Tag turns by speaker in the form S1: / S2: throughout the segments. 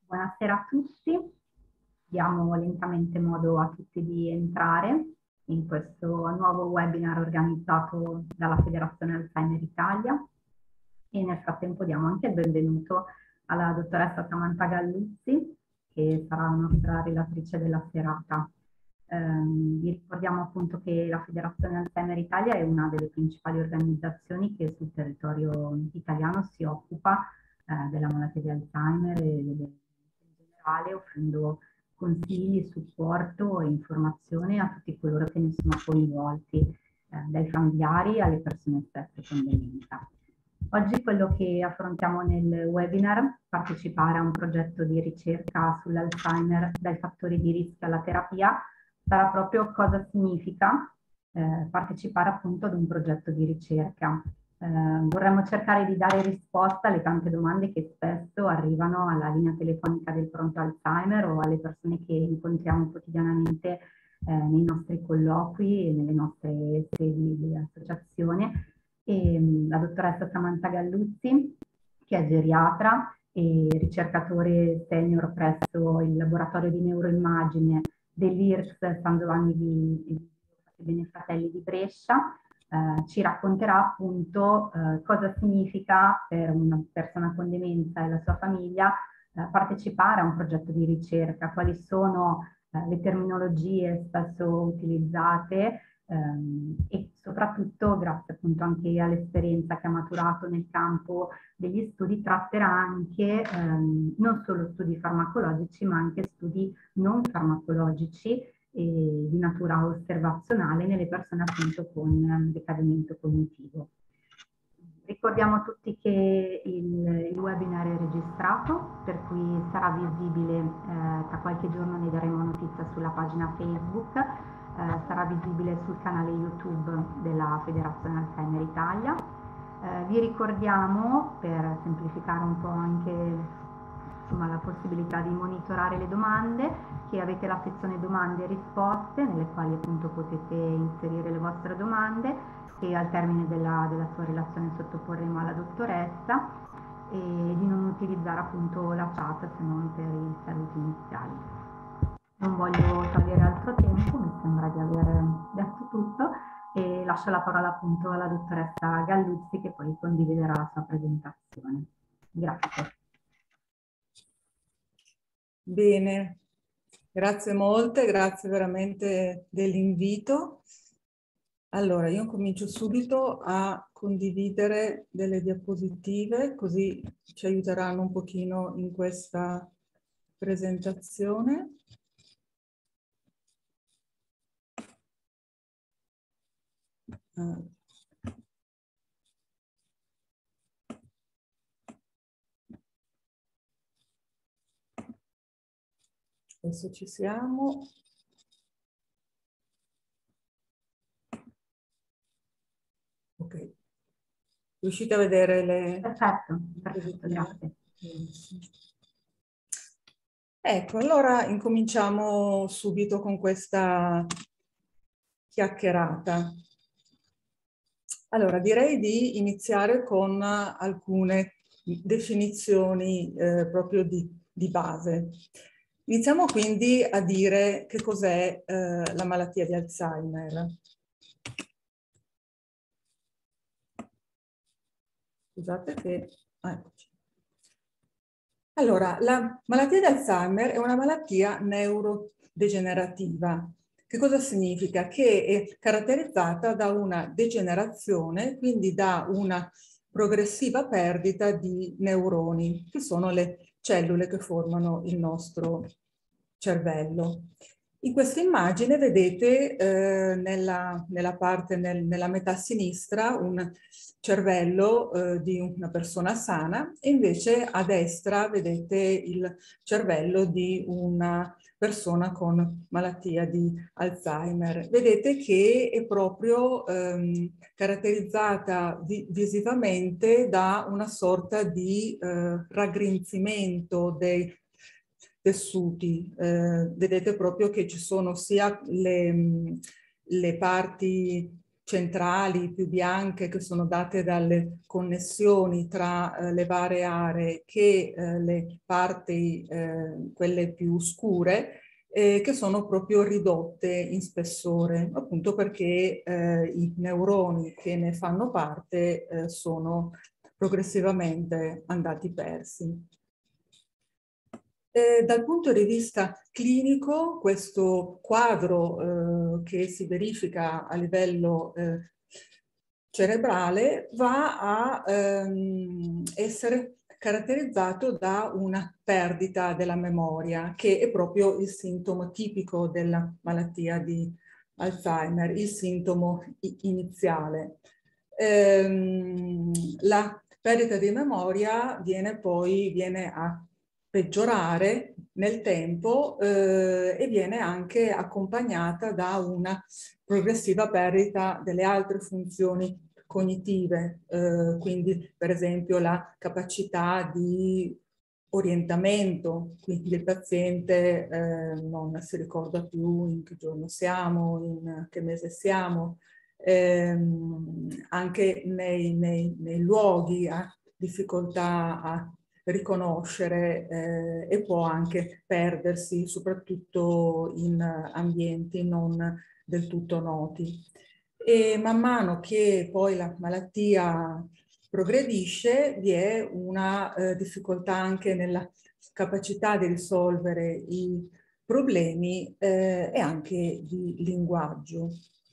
S1: Buonasera a tutti, diamo lentamente modo a tutti di entrare in questo nuovo webinar organizzato dalla Federazione Alzheimer Italia e nel frattempo diamo anche il benvenuto alla dottoressa Samantha Galluzzi, che sarà la nostra relatrice della serata. Vi ricordiamo appunto che la Federazione Alzheimer Italia è una delle principali organizzazioni che sul territorio italiano si occupa della malattia di Alzheimer e in generale, offrendo consigli, supporto e informazione a tutti coloro che ne sono coinvolti, dai familiari alle persone stesse con demenza. Oggi quello che affrontiamo nel webinar, partecipare a un progetto di ricerca sull'Alzheimer dai fattori di rischio alla terapia, sarà proprio cosa significa partecipare appunto ad un progetto di ricerca. Vorremmo cercare di dare risposta alle tante domande che spesso arrivano alla linea telefonica del pronto Alzheimer o alle persone che incontriamo quotidianamente nei nostri colloqui e nelle nostre sedi di associazione. E la dottoressa Samantha Galluzzi, che è geriatra e ricercatore senior presso il laboratorio di neuroimmagine dell'IRCS San Giovanni di Fratelli di Brescia, ci racconterà appunto cosa significa per una persona con demenza e la sua famiglia partecipare a un progetto di ricerca, quali sono le terminologie spesso utilizzate e soprattutto grazie appunto anche all'esperienza che ha maturato nel campo degli studi, tratterà anche non solo studi farmacologici ma anche studi non farmacologici di natura osservazionale nelle persone appunto con decadimento cognitivo. Ricordiamo a tutti che il webinar è registrato, per cui sarà visibile, tra qualche giorno ne daremo notizia sulla pagina Facebook, sarà visibile sul canale YouTube della Federazione Alzheimer Italia. Vi ricordiamo, per semplificare un po' anche insomma, la possibilità di monitorare le domande, che avete la sezione domande e risposte nelle quali appunto potete inserire le vostre domande che al termine della sua relazione sottoporremo alla dottoressa, e di non utilizzare appunto la chat se non per i saluti iniziali. Non voglio togliere altro tempo, mi sembra di aver detto tutto e lascio la parola appunto alla dottoressa Galluzzi che poi condividerà la sua presentazione. Grazie.
S2: Bene, grazie molte, grazie veramente dell'invito. Allora, io comincio subito a condividere delle diapositive, così ci aiuteranno un pochino in questa presentazione. Adesso ci siamo. Ok. Riuscite a vedere le...
S1: Perfetto, grazie.
S2: Ecco, allora incominciamo subito con questa chiacchierata. Allora, direi di iniziare con alcune definizioni proprio di base. Iniziamo quindi a dire che cos'è la malattia di Alzheimer. Scusate che... eccoci. Allora, la malattia di Alzheimer è una malattia neurodegenerativa. Che cosa significa? Che è caratterizzata da una degenerazione, quindi da una progressiva perdita di neuroni, che sono le cellule che formano il nostro cervello. In questa immagine vedete nella metà sinistra un cervello di una persona sana e invece a destra vedete il cervello di una persona con malattia di Alzheimer. Vedete che è proprio caratterizzata visivamente da una sorta di raggrinzimento dei tessuti. Vedete proprio che ci sono sia le parti centrali più bianche che sono date dalle connessioni tra le varie aree che le parti, quelle più scure, che sono proprio ridotte in spessore, appunto perché i neuroni che ne fanno parte sono progressivamente andati persi. Dal punto di vista clinico, questo quadro che si verifica a livello cerebrale va a essere caratterizzato da una perdita della memoria, che è proprio il sintomo tipico della malattia di Alzheimer, il sintomo iniziale. La perdita di memoria viene a peggiorare nel tempo e viene anche accompagnata da una progressiva perdita delle altre funzioni cognitive, quindi per esempio la capacità di orientamento, quindi il paziente non si ricorda più in che giorno siamo, in che mese siamo, anche nei luoghi ha difficoltà a riconoscere e può anche perdersi, soprattutto in ambienti non del tutto noti. E man mano che poi la malattia progredisce, vi è una difficoltà anche nella capacità di risolvere i problemi e anche di linguaggio.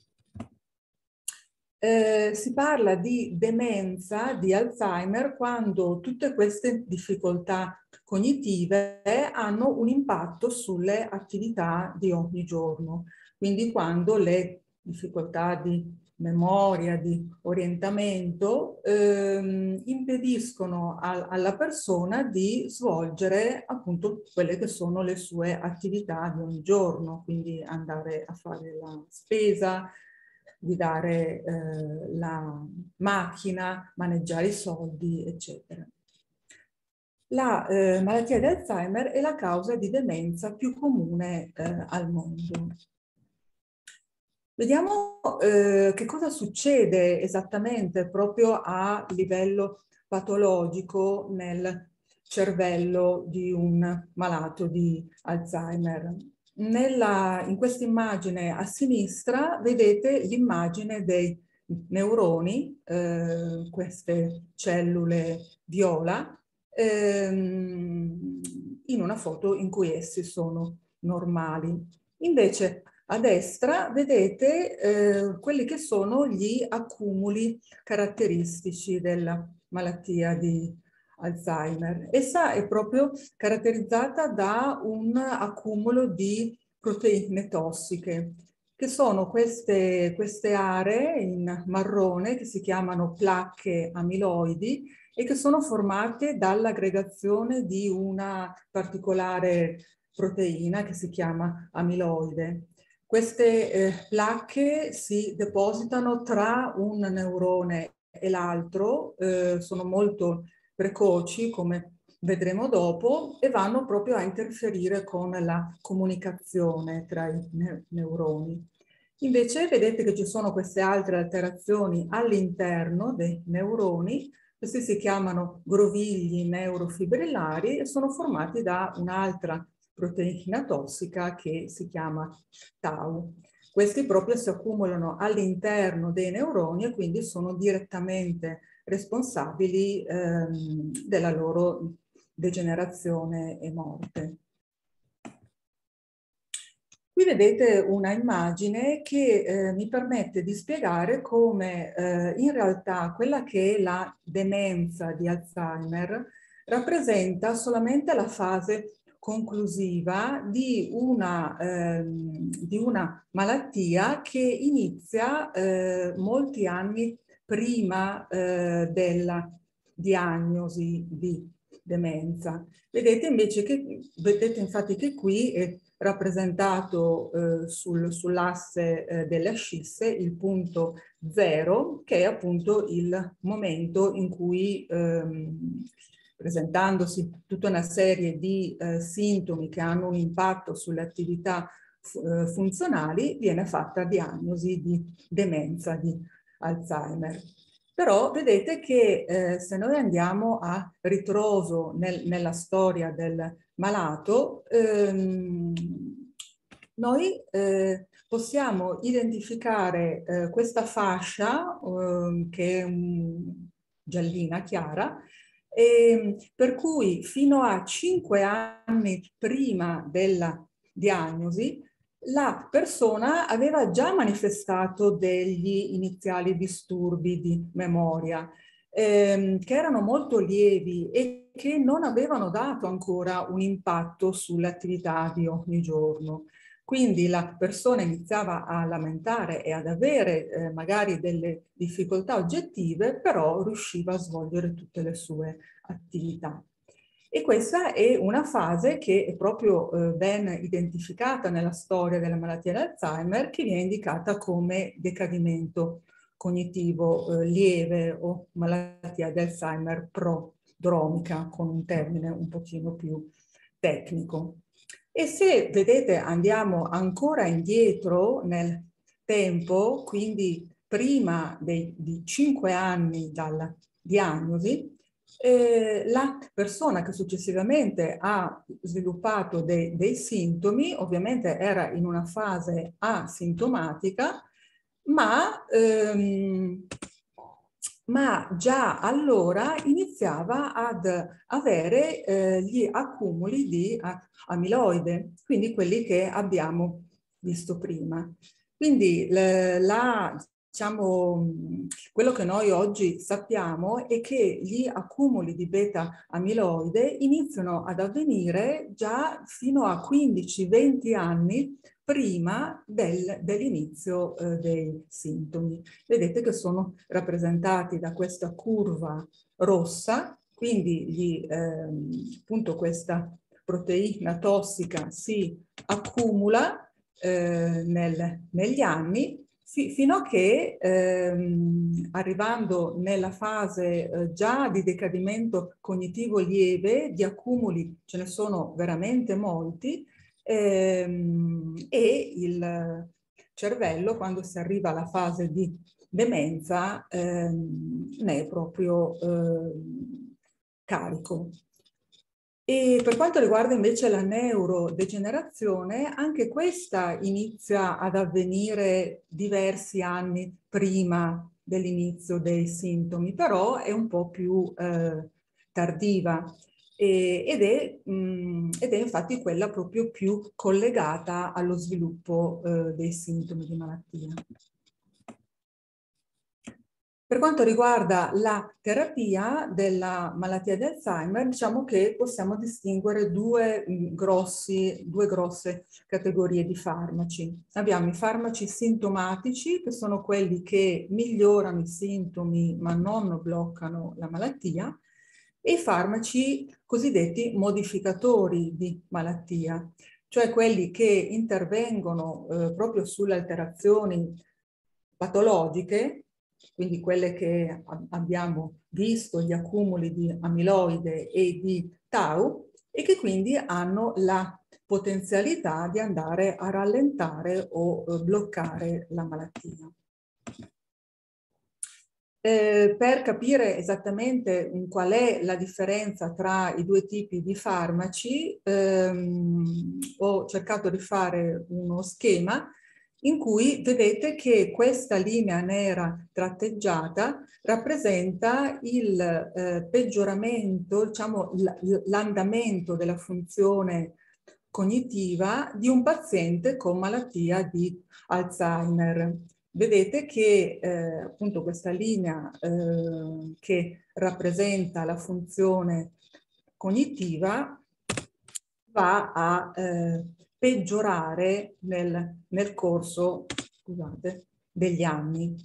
S2: Si parla di demenza, di Alzheimer, quando tutte queste difficoltà cognitive hanno un impatto sulle attività di ogni giorno. Quindi quando le difficoltà di memoria, di orientamento impediscono alla persona di svolgere appunto quelle che sono le sue attività di ogni giorno, quindi andare a fare la spesa, guidare la macchina, maneggiare i soldi, eccetera. La malattia di Alzheimer è la causa di demenza più comune al mondo. Vediamo che cosa succede esattamente proprio a livello patologico nel cervello di un malato di Alzheimer. In questa immagine a sinistra vedete l'immagine dei neuroni, queste cellule viola, in una foto in cui essi sono normali. Invece a destra vedete quelli che sono gli accumuli caratteristici della malattia di Alzheimer. Essa è proprio caratterizzata da un accumulo di proteine tossiche, che sono queste aree in marrone che si chiamano placche amiloidi e che sono formate dall'aggregazione di una particolare proteina che si chiama amiloide. Queste placche si depositano tra un neurone e l'altro, sono molto precoci, come vedremo dopo, e vanno proprio a interferire con la comunicazione tra i neuroni. Invece vedete che ci sono queste altre alterazioni all'interno dei neuroni, questi si chiamano grovigli neurofibrillari e sono formati da un'altra proteina tossica che si chiama tau. Questi proprio si accumulano all'interno dei neuroni e quindi sono direttamente responsabili della loro degenerazione e morte. Qui vedete una immagine che mi permette di spiegare come in realtà quella che è la demenza di Alzheimer rappresenta solamente la fase conclusiva di una malattia che inizia molti anni prima della diagnosi di demenza. Vedete infatti che qui è rappresentato sull'asse delle ascisse il punto 0, che è appunto il momento in cui presentandosi tutta una serie di sintomi che hanno un impatto sulle attività funzionali viene fatta diagnosi di demenza di Alzheimer. Però vedete che se noi andiamo a ritroso nella storia del malato, noi possiamo identificare questa fascia che è giallina chiara, per cui fino a 5 anni prima della diagnosi la persona aveva già manifestato degli iniziali disturbi di memoria che erano molto lievi e che non avevano dato ancora un impatto sull'attività di ogni giorno. Quindi la persona iniziava a lamentare e ad avere magari delle difficoltà oggettive, però riusciva a svolgere tutte le sue attività. E questa è una fase che è proprio ben identificata nella storia della malattia di Alzheimer, che viene indicata come decadimento cognitivo lieve o malattia di Alzheimer prodromica, con un termine un pochino più tecnico. E se vedete andiamo ancora indietro nel tempo, quindi prima di 5 anni dalla diagnosi, la persona che successivamente ha sviluppato dei sintomi, ovviamente era in una fase asintomatica, ma già allora iniziava ad avere gli accumuli di amiloide, quindi quelli che abbiamo visto prima. Quindi diciamo, quello che noi oggi sappiamo è che gli accumuli di beta amiloide iniziano ad avvenire già fino a 15-20 anni prima dell'inizio dei sintomi. Vedete che sono rappresentati da questa curva rossa, quindi appunto questa proteina tossica si accumula negli anni fino a che arrivando nella fase già di decadimento cognitivo lieve, di accumuli ce ne sono veramente molti, e il cervello, quando si arriva alla fase di demenza, ne è proprio carico. E per quanto riguarda invece la neurodegenerazione, anche questa inizia ad avvenire diversi anni prima dell'inizio dei sintomi, però è un po' più tardiva ed è infatti quella proprio più collegata allo sviluppo dei sintomi di malattia. Per quanto riguarda la terapia della malattia di Alzheimer, diciamo che possiamo distinguere due grosse categorie di farmaci. Abbiamo i farmaci sintomatici, che sono quelli che migliorano i sintomi ma non bloccano la malattia, e i farmaci cosiddetti modificatori di malattia, cioè quelli che intervengono proprio sulle alterazioni patologiche, quindi quelle che abbiamo visto, gli accumuli di amiloide e di tau, e che quindi hanno la potenzialità di andare a rallentare o bloccare la malattia. Per capire esattamente qual è la differenza tra i due tipi di farmaci, ho cercato di fare uno schema in cui vedete che questa linea nera tratteggiata rappresenta il peggioramento, diciamo l'andamento della funzione cognitiva di un paziente con malattia di Alzheimer. Vedete che appunto questa linea che rappresenta la funzione cognitiva va a peggiorare nel corso, scusate, degli anni.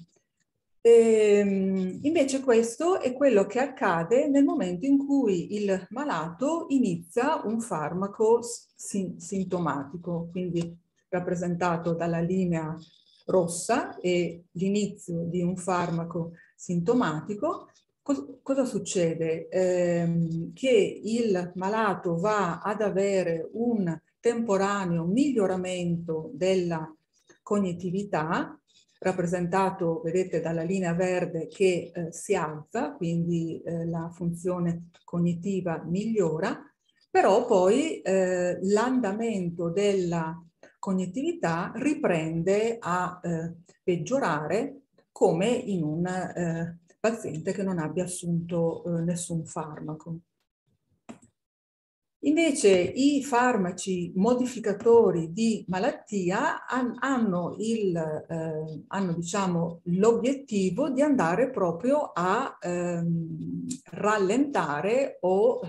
S2: Invece questo è quello che accade nel momento in cui il malato inizia un farmaco sintomatico, quindi rappresentato dalla linea rossa e l'inizio di un farmaco sintomatico. Cosa succede? Che il malato va ad avere un temporaneo miglioramento della cognitività, rappresentato, vedete, dalla linea verde che si alza, quindi la funzione cognitiva migliora, però poi l'andamento della cognitività riprende a peggiorare come in un paziente che non abbia assunto nessun farmaco. Invece i farmaci modificatori di malattia hanno diciamo, l'obiettivo di andare proprio a rallentare o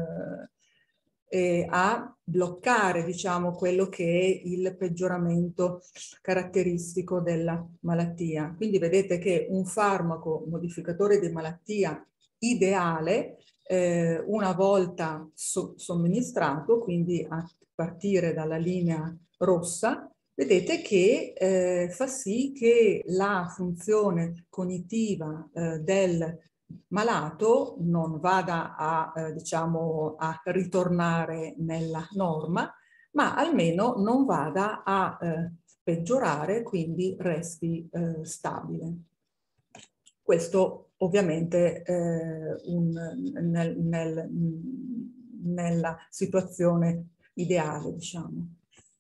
S2: a bloccare, diciamo, quello che è il peggioramento caratteristico della malattia. Quindi vedete che un farmaco modificatore di malattia ideale, una volta somministrato, quindi a partire dalla linea rossa, vedete che fa sì che la funzione cognitiva del malato non vada a, diciamo, a ritornare nella norma, ma almeno non vada a peggiorare, quindi resti stabile. Questo ovviamente nella situazione ideale, diciamo.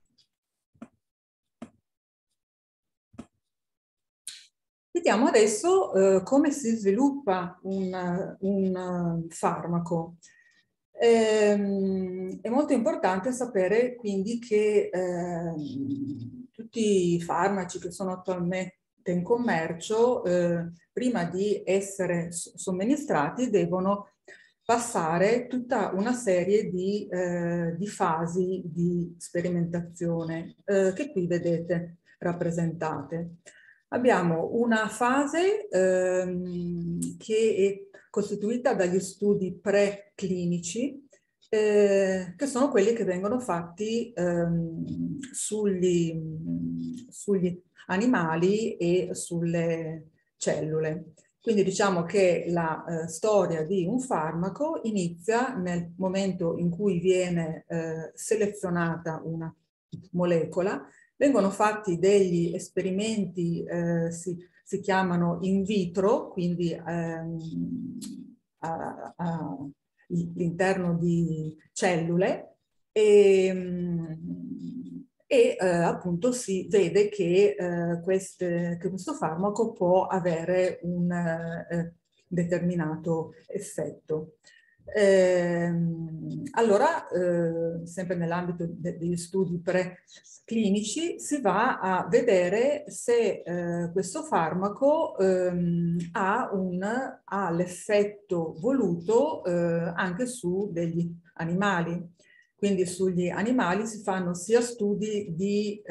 S2: Vediamo adesso come si sviluppa un farmaco. È molto importante sapere quindi che tutti i farmaci che sono attualmente in commercio, prima di essere somministrati, devono passare tutta una serie di fasi di sperimentazione che qui vedete rappresentate. Abbiamo una fase che è costituita dagli studi preclinici, che sono quelli che vengono fatti sugli animali e sulle cellule. Quindi diciamo che la storia di un farmaco inizia nel momento in cui viene selezionata una molecola. Vengono fatti degli esperimenti, si chiamano in vitro, quindi all'interno di cellule, e appunto si vede che, che questo farmaco può avere un determinato effetto. Allora, sempre nell'ambito degli studi preclinici, si va a vedere se questo farmaco ha l'effetto voluto anche su degli animali. Quindi sugli animali si fanno sia studi di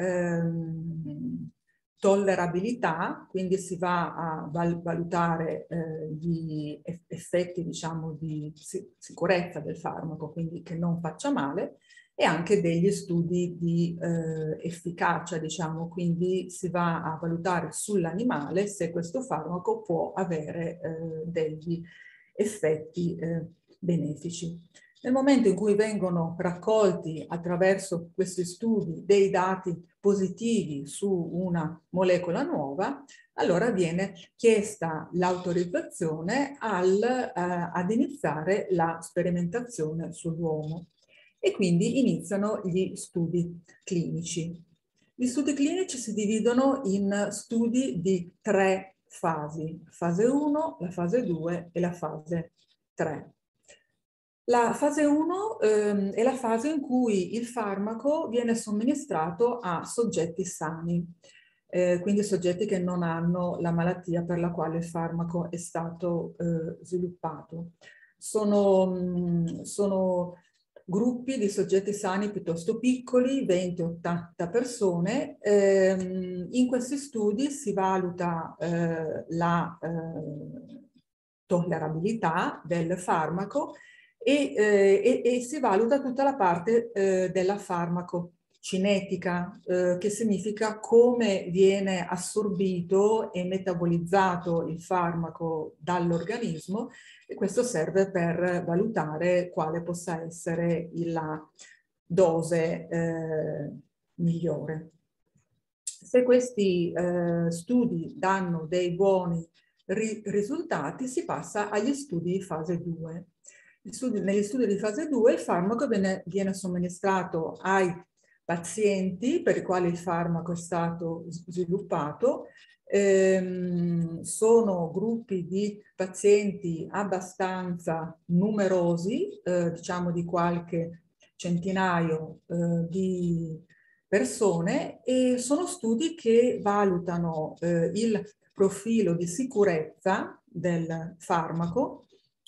S2: tollerabilità, quindi si va a valutare gli effetti, diciamo, di sicurezza del farmaco, quindi che non faccia male, e anche degli studi di efficacia, diciamo, quindi si va a valutare sull'animale se questo farmaco può avere degli effetti benefici. Nel momento in cui vengono raccolti attraverso questi studi dei dati positivi su una molecola nuova, allora viene chiesta l'autorizzazione ad iniziare la sperimentazione sull'uomo e quindi iniziano gli studi clinici. Gli studi clinici si dividono in studi di 3 fasi: fase 1, la fase 2 e la fase 3. La fase 1 è la fase in cui il farmaco viene somministrato a soggetti sani, quindi soggetti che non hanno la malattia per la quale il farmaco è stato sviluppato. Sono gruppi di soggetti sani piuttosto piccoli, 20-80 persone. In questi studi si valuta la tollerabilità del farmaco e si valuta tutta la parte della farmacocinetica, che significa come viene assorbito e metabolizzato il farmaco dall'organismo, e questo serve per valutare quale possa essere dose migliore. Se questi studi danno dei buoni risultati, si passa agli studi di fase 2. Negli studi di fase 2 il farmaco viene somministrato ai pazienti per i quali il farmaco è stato sviluppato. Sono gruppi di pazienti abbastanza numerosi, diciamo di qualche centinaio di persone, e sono studi che valutano il profilo di sicurezza del farmaco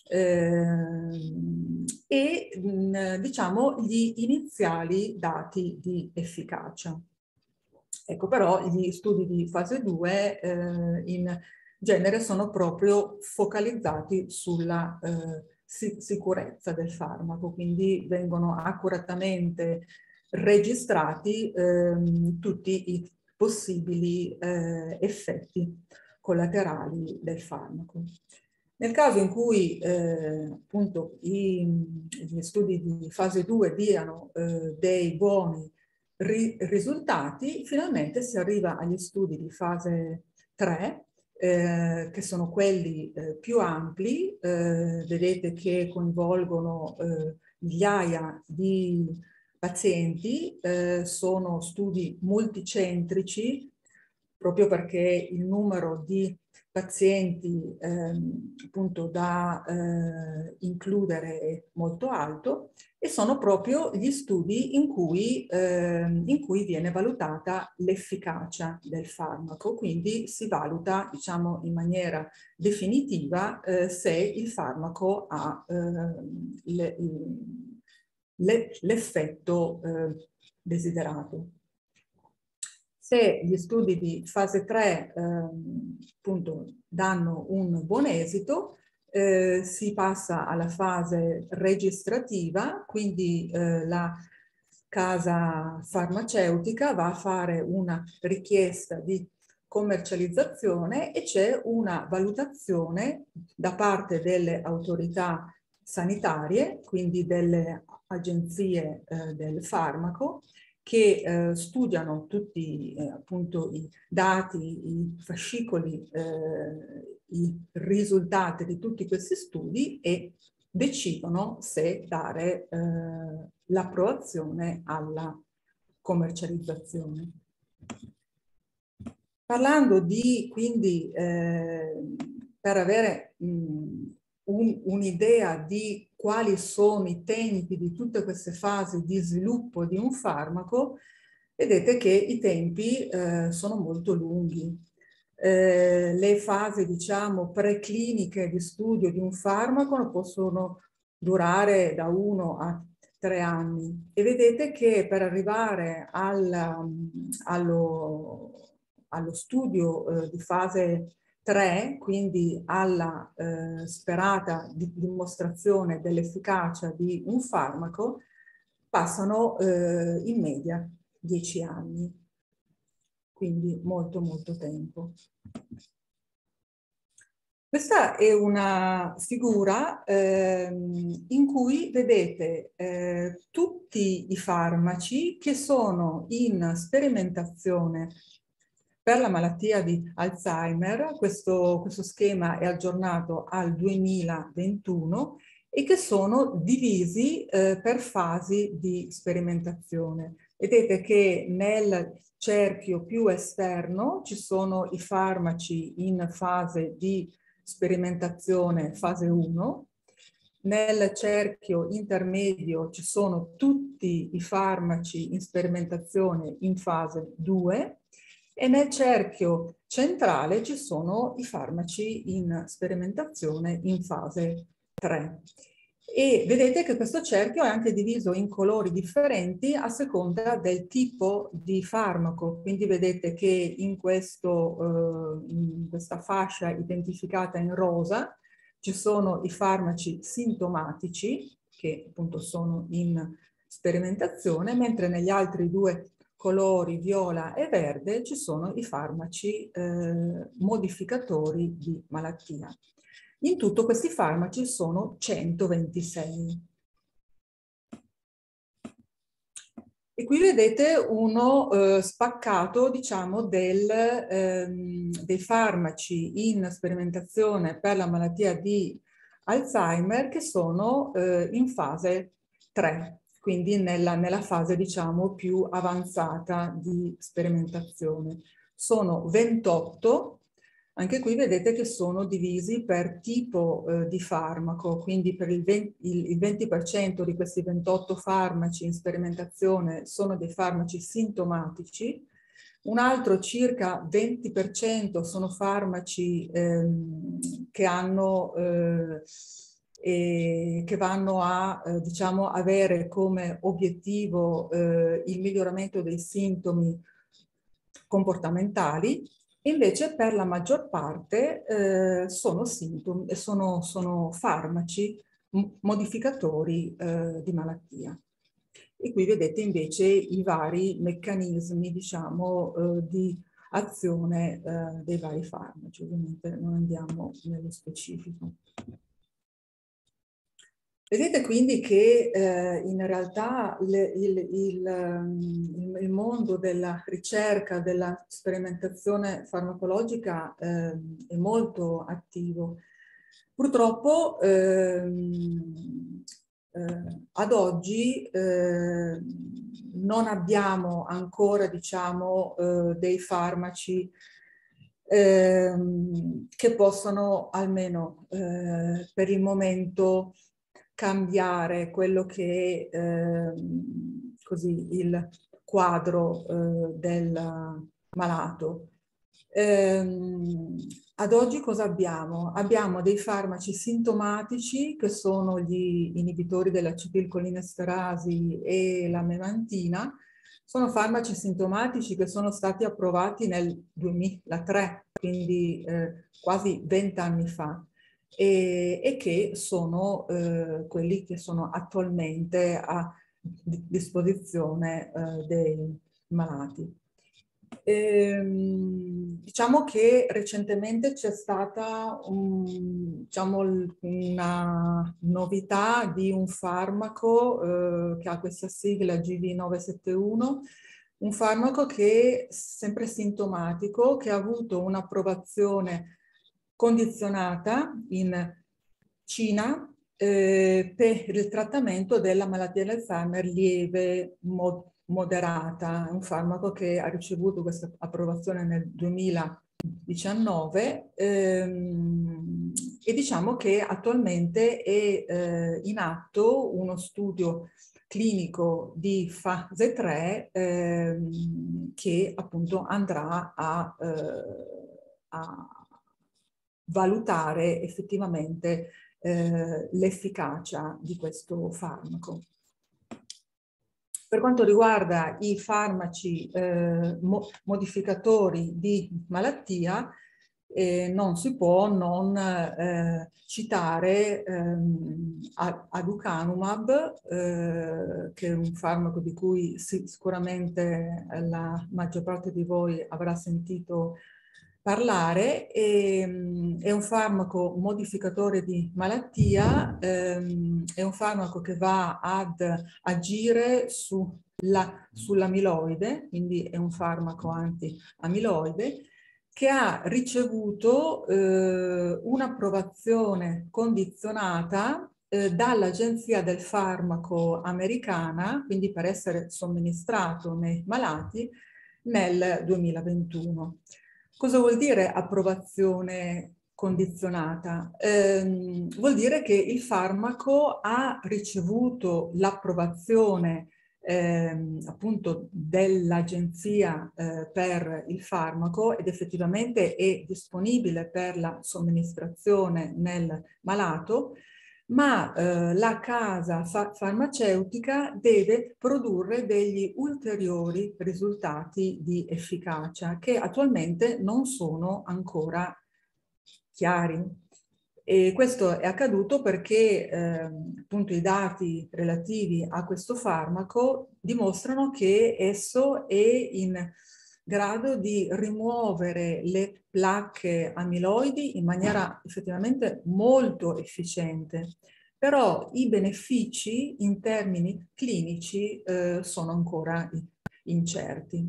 S2: e diciamo gli iniziali dati di efficacia. Ecco, però gli studi di fase 2 in genere sono proprio focalizzati sulla sicurezza del farmaco, quindi vengono accuratamente registrati tutti i possibili effetti collaterali del farmaco. Nel caso in cui appunto gli studi di fase 2 diano dei buoni risultati, finalmente si arriva agli studi di fase 3, che sono quelli più ampli, vedete che coinvolgono migliaia di pazienti, sono studi multicentrici, proprio perché il numero di pazienti appunto da includere è molto alto, e sono proprio gli studi in cui viene valutata l'efficacia del farmaco, quindi si valuta, diciamo, in maniera definitiva se il farmaco ha l'effetto desiderato. Se gli studi di fase 3 appunto danno un buon esito, si passa alla fase registrativa, quindi la casa farmaceutica va a fare una richiesta di commercializzazione e c'è una valutazione da parte delle autorità sanitarie, quindi delle agenzie del farmaco, che studiano tutti appunto i dati, i fascicoli, i risultati di tutti questi studi e decidono se dare l'approvazione alla commercializzazione. Parlando di, quindi, per avere un'idea di quali sono i tempi di tutte queste fasi di sviluppo di un farmaco, vedete che i tempi sono molto lunghi. Le fasi, diciamo, precliniche di studio di un farmaco possono durare da 1 a 3 anni, e vedete che per arrivare allo studio di fase 3, quindi alla sperata dimostrazione dell'efficacia di un farmaco, passano in media 10 anni, quindi molto molto tempo. Questa è una figura in cui vedete tutti i farmaci che sono in sperimentazione per la malattia di Alzheimer. Questo schema è aggiornato al 2021 e che sono divisi per fasi di sperimentazione. Vedete che nel cerchio più esterno ci sono i farmaci in fase di sperimentazione fase 1, nel cerchio intermedio ci sono tutti i farmaci in sperimentazione in fase 2 e nel cerchio centrale ci sono i farmaci in sperimentazione in fase 3. E vedete che questo cerchio è anche diviso in colori differenti a seconda del tipo di farmaco. Quindi vedete che in questa fascia identificata in rosa ci sono i farmaci sintomatici, che appunto sono in sperimentazione, mentre negli altri due colori, viola e verde, ci sono i farmaci modificatori di malattia. In tutto questi farmaci sono 126. E qui vedete uno spaccato, diciamo, dei farmaci in sperimentazione per la malattia di Alzheimer che sono in fase 3, quindi nella fase, diciamo, più avanzata di sperimentazione. Sono 28. Anche qui vedete che sono divisi per tipo di farmaco, quindi per il 20% di questi 28 farmaci in sperimentazione sono dei farmaci sintomatici, un altro circa 20% sono farmaci che vanno a diciamo, avere come obiettivo il miglioramento dei sintomi comportamentali. Invece per la maggior parte sono farmaci modificatori di malattia. E qui vedete invece i vari meccanismi, diciamo, di azione dei vari farmaci. Ovviamente non andiamo nello specifico. Vedete quindi che in realtà il mondo della ricerca, della sperimentazione farmacologica è molto attivo. Purtroppo ad oggi non abbiamo ancora, diciamo, dei farmaci che possono almeno per il momento cambiare quello che è così il quadro del malato. Ad oggi cosa abbiamo? Abbiamo dei farmaci sintomatici che sono gli inibitori dell'acetilcolinesterasi e la memantina. Sono farmaci sintomatici che sono stati approvati nel 2003, quindi quasi 20 anni fa. E che sono quelli che sono attualmente a disposizione dei malati. Diciamo che recentemente c'è stata diciamo, una novità di un farmaco che ha questa sigla GV971, un farmaco che è sempre sintomatico, che ha avuto un'approvazione condizionata in Cina per il trattamento della malattia dell'Alzheimer lieve moderata. È un farmaco che ha ricevuto questa approvazione nel 2019 e diciamo che attualmente è in atto uno studio clinico di fase 3 che appunto andrà a valutare effettivamente l'efficacia di questo farmaco. Per quanto riguarda i farmaci modificatori di malattia, non si può non citare aducanumab, che è un farmaco di cui sicuramente la maggior parte di voi avrà sentito parlare. È un farmaco modificatore di malattia, è un farmaco che va ad agire sull'amiloide, quindi è un farmaco anti-amiloide, che ha ricevuto un'approvazione condizionata dall'Agenzia del Farmaco americana, quindi per essere somministrato nei malati, nel 2021. Cosa vuol dire approvazione condizionata? Vuol dire che il farmaco ha ricevuto l'approvazione appunto dell'Agenzia per il farmaco ed effettivamente è disponibile per la somministrazione nel malato, ma la casa farmaceutica deve produrre degli ulteriori risultati di efficacia che attualmente non sono ancora chiari. E questo è accaduto perché appunto i dati relativi a questo farmaco dimostrano che esso è in grado di rimuovere le placche amiloidi in maniera effettivamente molto efficiente. però i benefici in termini clinici sono ancora incerti.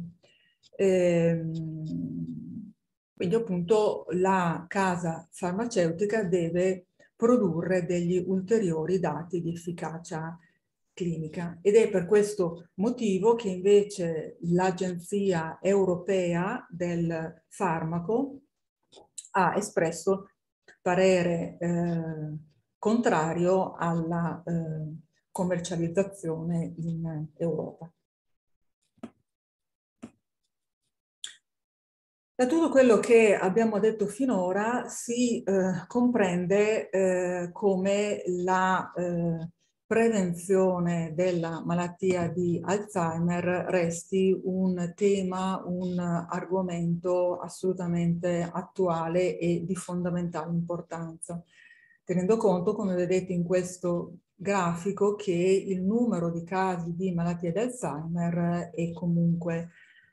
S2: Quindi appunto la casa farmaceutica deve produrre degli ulteriori dati di efficacia clinica ed è per questo motivo che invece l'Agenzia Europea del Farmaco ha espresso parere contrario alla commercializzazione in Europa. Da tutto quello che abbiamo detto finora si comprende come la prevenzione della malattia di Alzheimer resti un tema, un argomento assolutamente attuale e di fondamentale importanza, tenendo conto, come vedete in questo grafico, che il numero di casi di malattia di Alzheimer è comunque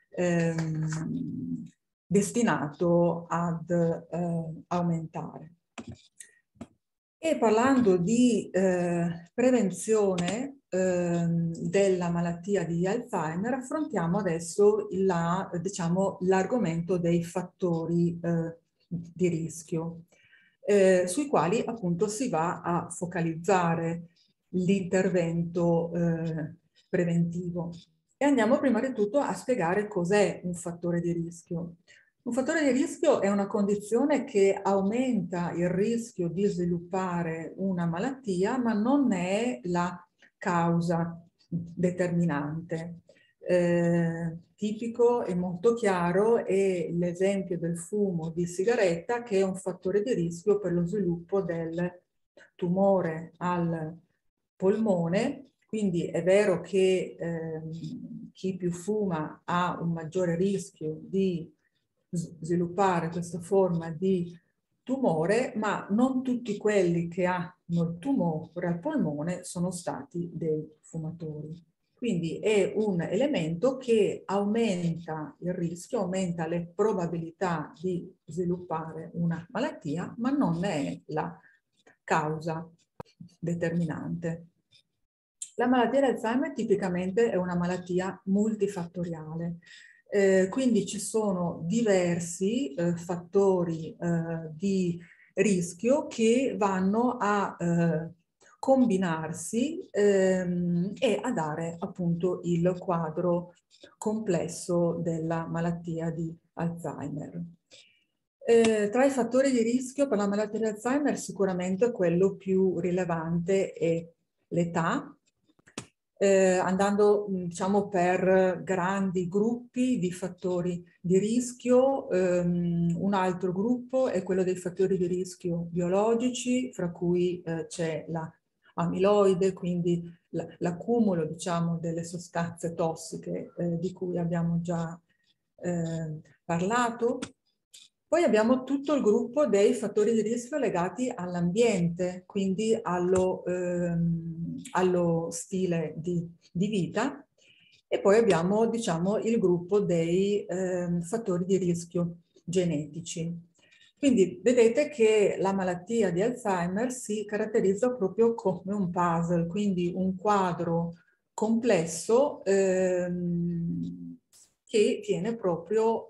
S2: destinato ad aumentare. E parlando di prevenzione della malattia di Alzheimer, affrontiamo adesso l'argomento dei fattori di rischio, sui quali appunto si va a focalizzare l'intervento preventivo. E andiamo prima di tutto a spiegare cos'è un fattore di rischio. Un fattore di rischio è una condizione che aumenta il rischio di sviluppare una malattia, ma non è la causa determinante. Tipico e molto chiaro è l'esempio del fumo di sigaretta, che è un fattore di rischio per lo sviluppo del tumore al polmone. Quindi è vero che chi più fuma ha un maggiore rischio di sviluppare questa forma di tumore, ma non tutti quelli che hanno il tumore al polmone sono stati dei fumatori. Quindi è un elemento che aumenta il rischio, aumenta le probabilità di sviluppare una malattia, ma non ne è la causa determinante. La malattia di Alzheimer tipicamente è una malattia multifattoriale. Quindi ci sono diversi fattori di rischio che vanno a combinarsi e a dare appunto il quadro complesso della malattia di Alzheimer. Tra i fattori di rischio per la malattia di Alzheimer sicuramente quello più rilevante è l'età. Andando diciamo per grandi gruppi di fattori di rischio, un altro gruppo è quello dei fattori di rischio biologici, fra cui c'è la amiloide, quindi l'accumulo diciamo delle sostanze tossiche di cui abbiamo già parlato. Poi abbiamo tutto il gruppo dei fattori di rischio legati all'ambiente, quindi allo stile di vita. E poi abbiamo, diciamo, il gruppo dei fattori di rischio genetici. Quindi vedete che la malattia di Alzheimer si caratterizza proprio come un puzzle, quindi un quadro complesso che viene proprio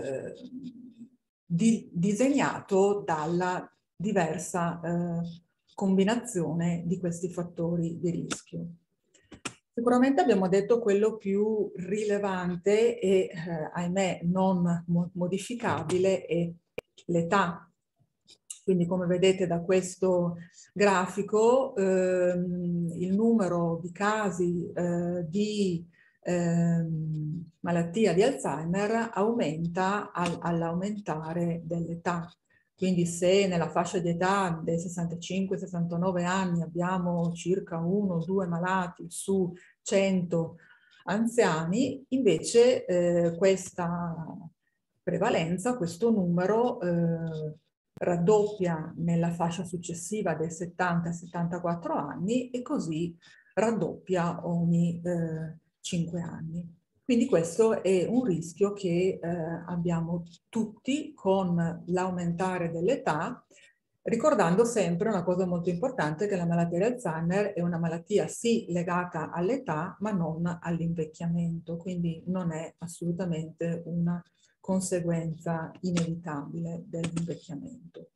S2: disegnato dalla diversa combinazione di questi fattori di rischio. Sicuramente abbiamo detto quello più rilevante e ahimè non modificabile è l'età. Quindi come vedete da questo grafico il numero di casi di malattia di Alzheimer aumenta all'aumentare dell'età. Quindi se nella fascia di età dei 65-69 anni abbiamo circa 1 o 2 malati su 100 anziani, invece questa prevalenza, questo numero raddoppia nella fascia successiva dei 70-74 anni e così raddoppia ogni 5 anni. Quindi questo è un rischio che abbiamo tutti con l'aumentare dell'età ricordando sempre una cosa molto importante, che la malattia di Alzheimer è una malattia sì legata all'età, ma non all'invecchiamento, quindi non è assolutamente una conseguenza inevitabile dell'invecchiamento.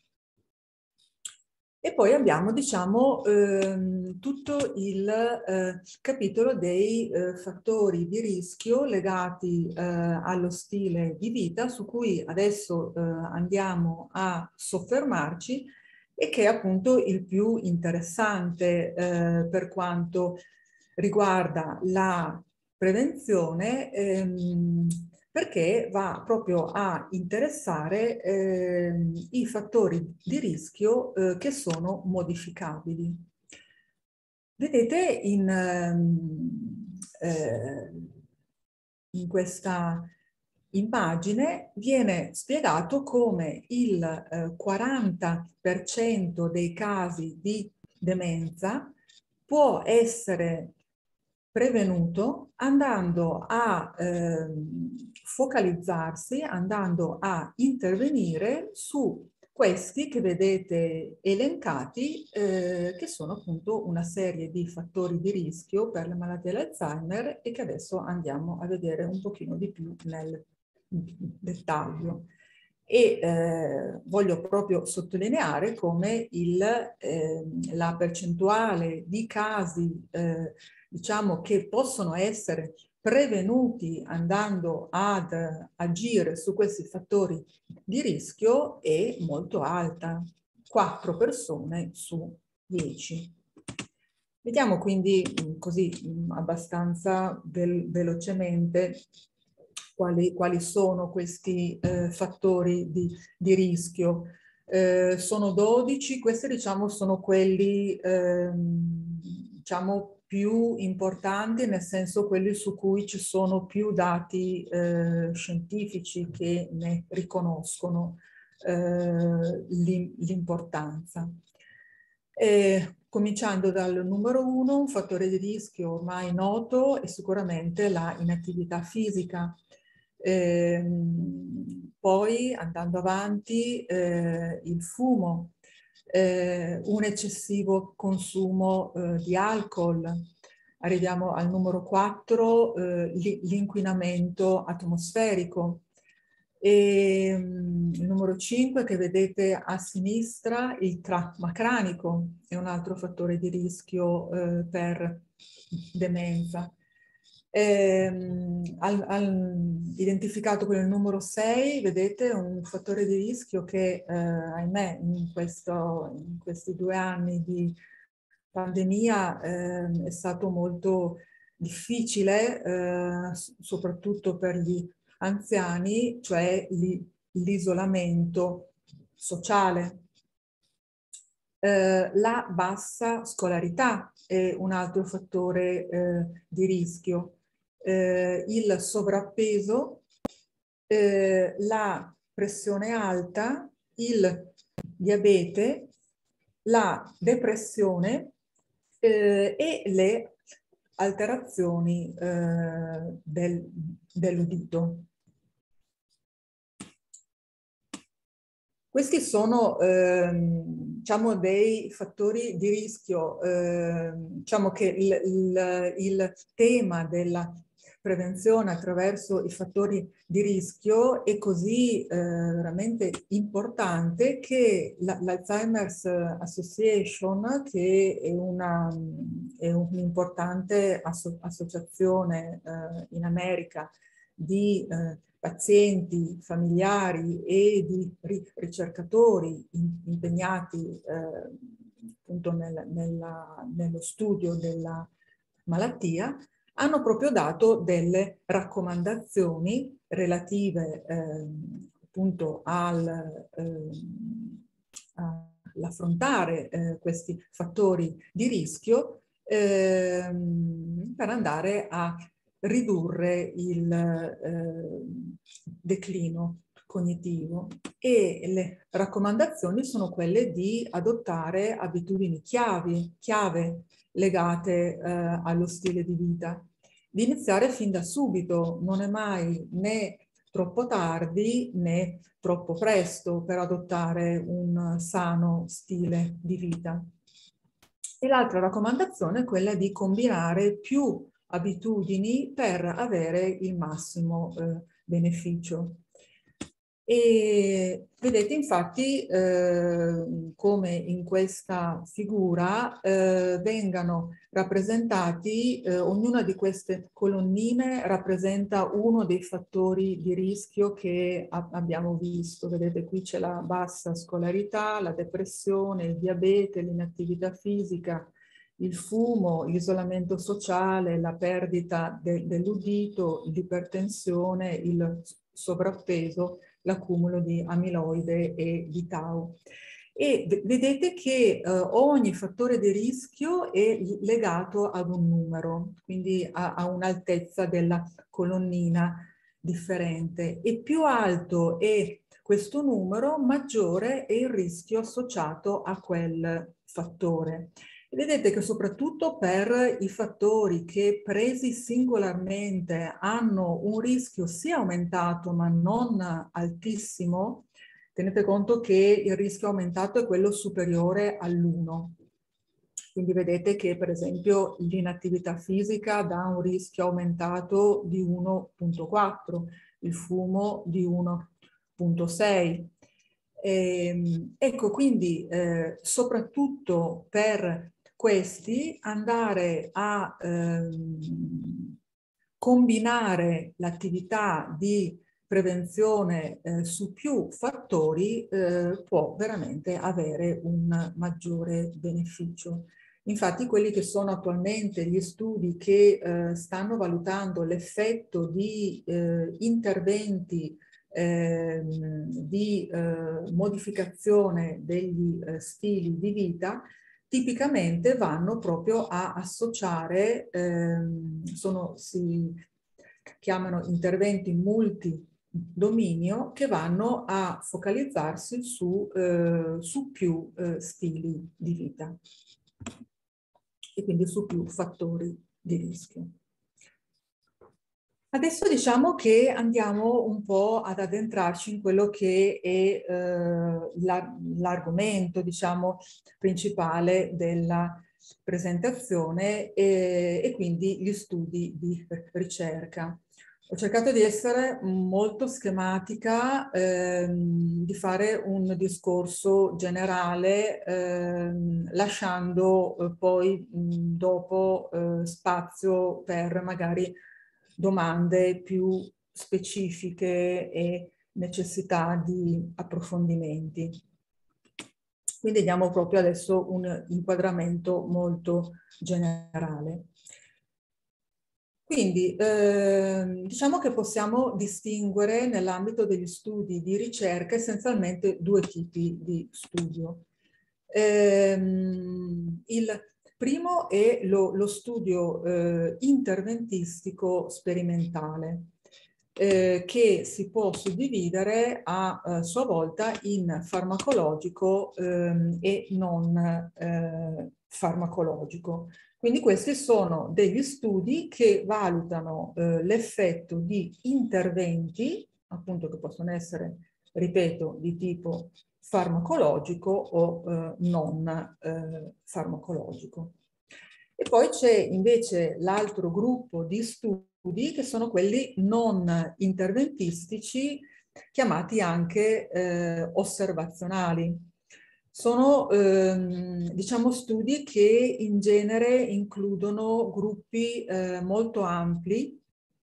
S2: E poi abbiamo, diciamo, tutto il capitolo dei fattori di rischio legati allo stile di vita, su cui adesso andiamo a soffermarci, e che è appunto il più interessante per quanto riguarda la prevenzione, perché va proprio a interessare i fattori di rischio che sono modificabili. Vedete in questa immagine viene spiegato come il 40% dei casi di demenza può essere prevenuto andando a focalizzarsi, andando a intervenire su questi che vedete elencati, che sono appunto una serie di fattori di rischio per la malattia dell'Alzheimer e che adesso andiamo a vedere un pochino di più nel dettaglio. E voglio proprio sottolineare come la percentuale di casi diciamo che possono essere prevenuti andando ad agire su questi fattori di rischio è molto alta, 4 persone su 10. Vediamo quindi così abbastanza velocemente quali sono questi fattori di rischio. Sono 12, questi diciamo sono quelli diciamo più importanti, nel senso quelli su cui ci sono più dati scientifici che ne riconoscono l'importanza. Cominciando dal numero 1, un fattore di rischio ormai noto è sicuramente la inattività fisica. Poi andando avanti il fumo, un eccessivo consumo di alcol. Arriviamo al numero 4, l'inquinamento atmosferico. E il numero 5 che vedete a sinistra, il trauma cranico, è un altro fattore di rischio per demenza. Identificato con il numero 6, vedete un fattore di rischio che, ahimè, in questi 2 anni di pandemia è stato molto difficile, soprattutto per gli anziani, cioè l'isolamento sociale. La bassa scolarità è un altro fattore di rischio. Il sovrappeso, la pressione alta, il diabete, la depressione e le alterazioni dell'udito. Questi sono diciamo dei fattori di rischio, diciamo che il tema della prevenzione attraverso i fattori di rischio è così veramente importante che l'Alzheimer's Association, che è un'importante associazione in America di pazienti, familiari e di ricercatori impegnati appunto nello studio della malattia, hanno proprio dato delle raccomandazioni relative appunto all'affrontare questi fattori di rischio per andare a ridurre il declino cognitivo, e le raccomandazioni sono quelle di adottare abitudini chiave legate allo stile di vita, di iniziare fin da subito. Non è mai né troppo tardi né troppo presto per adottare un sano stile di vita. E l'altra raccomandazione è quella di combinare più abitudini per avere il massimo beneficio. E vedete infatti come in questa figura vengano rappresentati, ognuna di queste colonnine rappresenta uno dei fattori di rischio che abbiamo visto. Vedete qui c'è la bassa scolarità, la depressione, il diabete, l'inattività fisica, il fumo, l'isolamento sociale, la perdita dell'udito, l'ipertensione, il sovrappeso, l'accumulo di amiloide e di tau. E vedete che ogni fattore di rischio è legato ad un numero, quindi a un'altezza della colonnina differente. E più alto è questo numero, maggiore è il rischio associato a quel fattore. Vedete che soprattutto per i fattori che presi singolarmente hanno un rischio sia aumentato ma non altissimo, tenete conto che il rischio aumentato è quello superiore all'1. Quindi vedete che per esempio l'inattività fisica dà un rischio aumentato di 1,4, il fumo di 1,6. Ecco, quindi soprattutto per questi andare a combinare l'attività di prevenzione su più fattori può veramente avere un maggiore beneficio. Infatti quelli che sono attualmente gli studi che stanno valutando l'effetto di interventi di modificazione degli stili di vita, tipicamente vanno proprio a associare, si chiamano interventi multidominio, che vanno a focalizzarsi su più stili di vita e quindi su più fattori di rischio. Adesso diciamo che andiamo un po' ad addentrarci in quello che è l'argomento, diciamo, principale della presentazione e quindi gli studi di ricerca. Ho cercato di essere molto schematica, di fare un discorso generale, lasciando poi dopo spazio per magari domande più specifiche e necessità di approfondimenti. Quindi diamo proprio adesso un inquadramento molto generale. Quindi diciamo che possiamo distinguere nell'ambito degli studi di ricerca essenzialmente due tipi di studio. Il primo è lo studio interventistico sperimentale, che si può suddividere a sua volta in farmacologico e non farmacologico. Quindi questi sono degli studi che valutano l'effetto di interventi, appunto che possono essere, ripeto, di tipo farmacologico o non farmacologico. E poi c'è invece l'altro gruppo di studi che sono quelli non interventistici, chiamati anche osservazionali. Sono diciamo studi che in genere includono gruppi molto ampli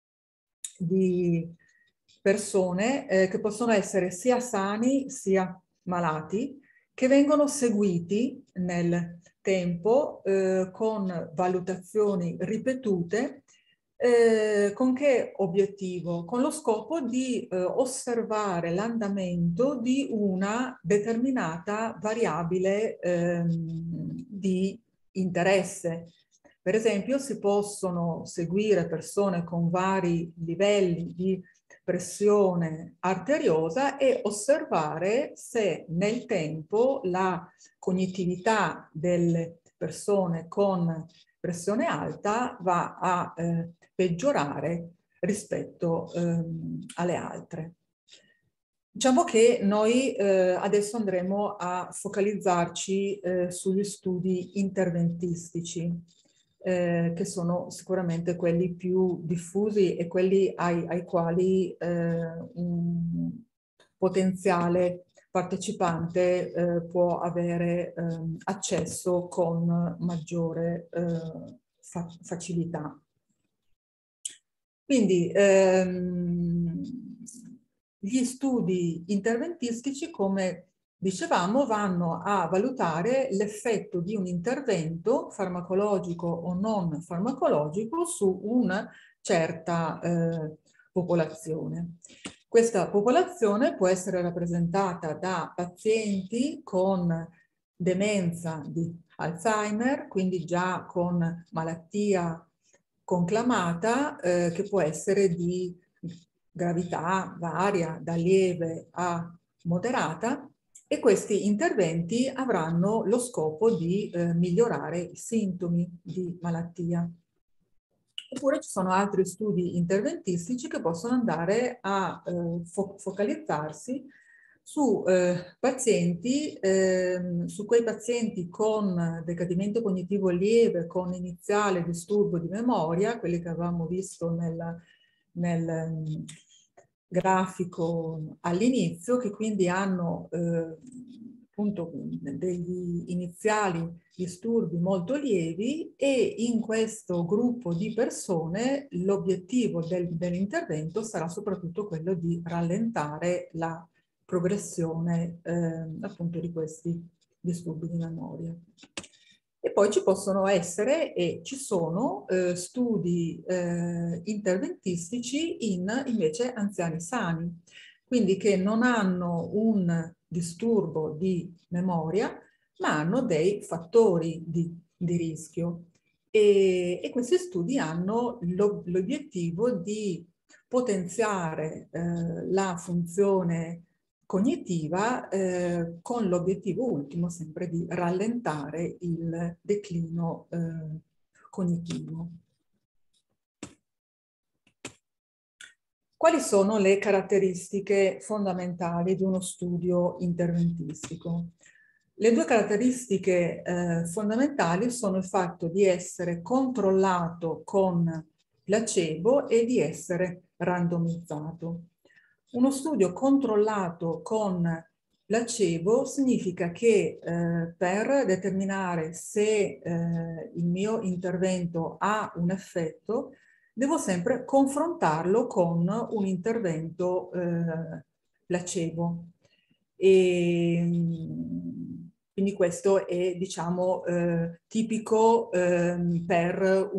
S2: di persone che possono essere sia sani sia malati, che vengono seguiti nel tempo con valutazioni ripetute. Con che obiettivo? Con lo scopo di osservare l'andamento di una determinata variabile di interesse. Per esempio, si possono seguire persone con vari livelli di pressione arteriosa e osservare se nel tempo la cognitività delle persone con pressione alta va a peggiorare rispetto alle altre. Diciamo che noi adesso andremo a focalizzarci sugli studi interventistici, che sono sicuramente quelli più diffusi e quelli ai quali un potenziale partecipante può avere accesso con maggiore facilità. Quindi gli studi interventistici, come dicevamo, vanno a valutare l'effetto di un intervento farmacologico o non farmacologico su una certa popolazione. Questa popolazione può essere rappresentata da pazienti con demenza di Alzheimer, quindi già con malattia conclamata, che può essere di gravità varia, da lieve a moderata, e questi interventi avranno lo scopo di migliorare i sintomi di malattia. Oppure ci sono altri studi interventistici che possono andare a focalizzarsi su pazienti, su quei pazienti con decadimento cognitivo lieve, con iniziale disturbo di memoria, quelli che avevamo visto nel grafico all'inizio, che quindi hanno appunto degli iniziali disturbi molto lievi, e in questo gruppo di persone l'obiettivo dell'intervento sarà soprattutto quello di rallentare la progressione appunto di questi disturbi di memoria. E poi ci possono essere e ci sono studi interventistici in invece anziani sani, quindi che non hanno un disturbo di memoria, ma hanno dei fattori di rischio. E questi studi hanno l'obiettivo di potenziare la funzione cognitiva con l'obiettivo ultimo sempre di rallentare il declino cognitivo. Quali sono le caratteristiche fondamentali di uno studio interventistico? Le due caratteristiche fondamentali sono il fatto di essere controllato con placebo e di essere randomizzato. Uno studio controllato con placebo significa che per determinare se il mio intervento ha un effetto, devo sempre confrontarlo con un intervento placebo. Quindi questo è, diciamo, tipico per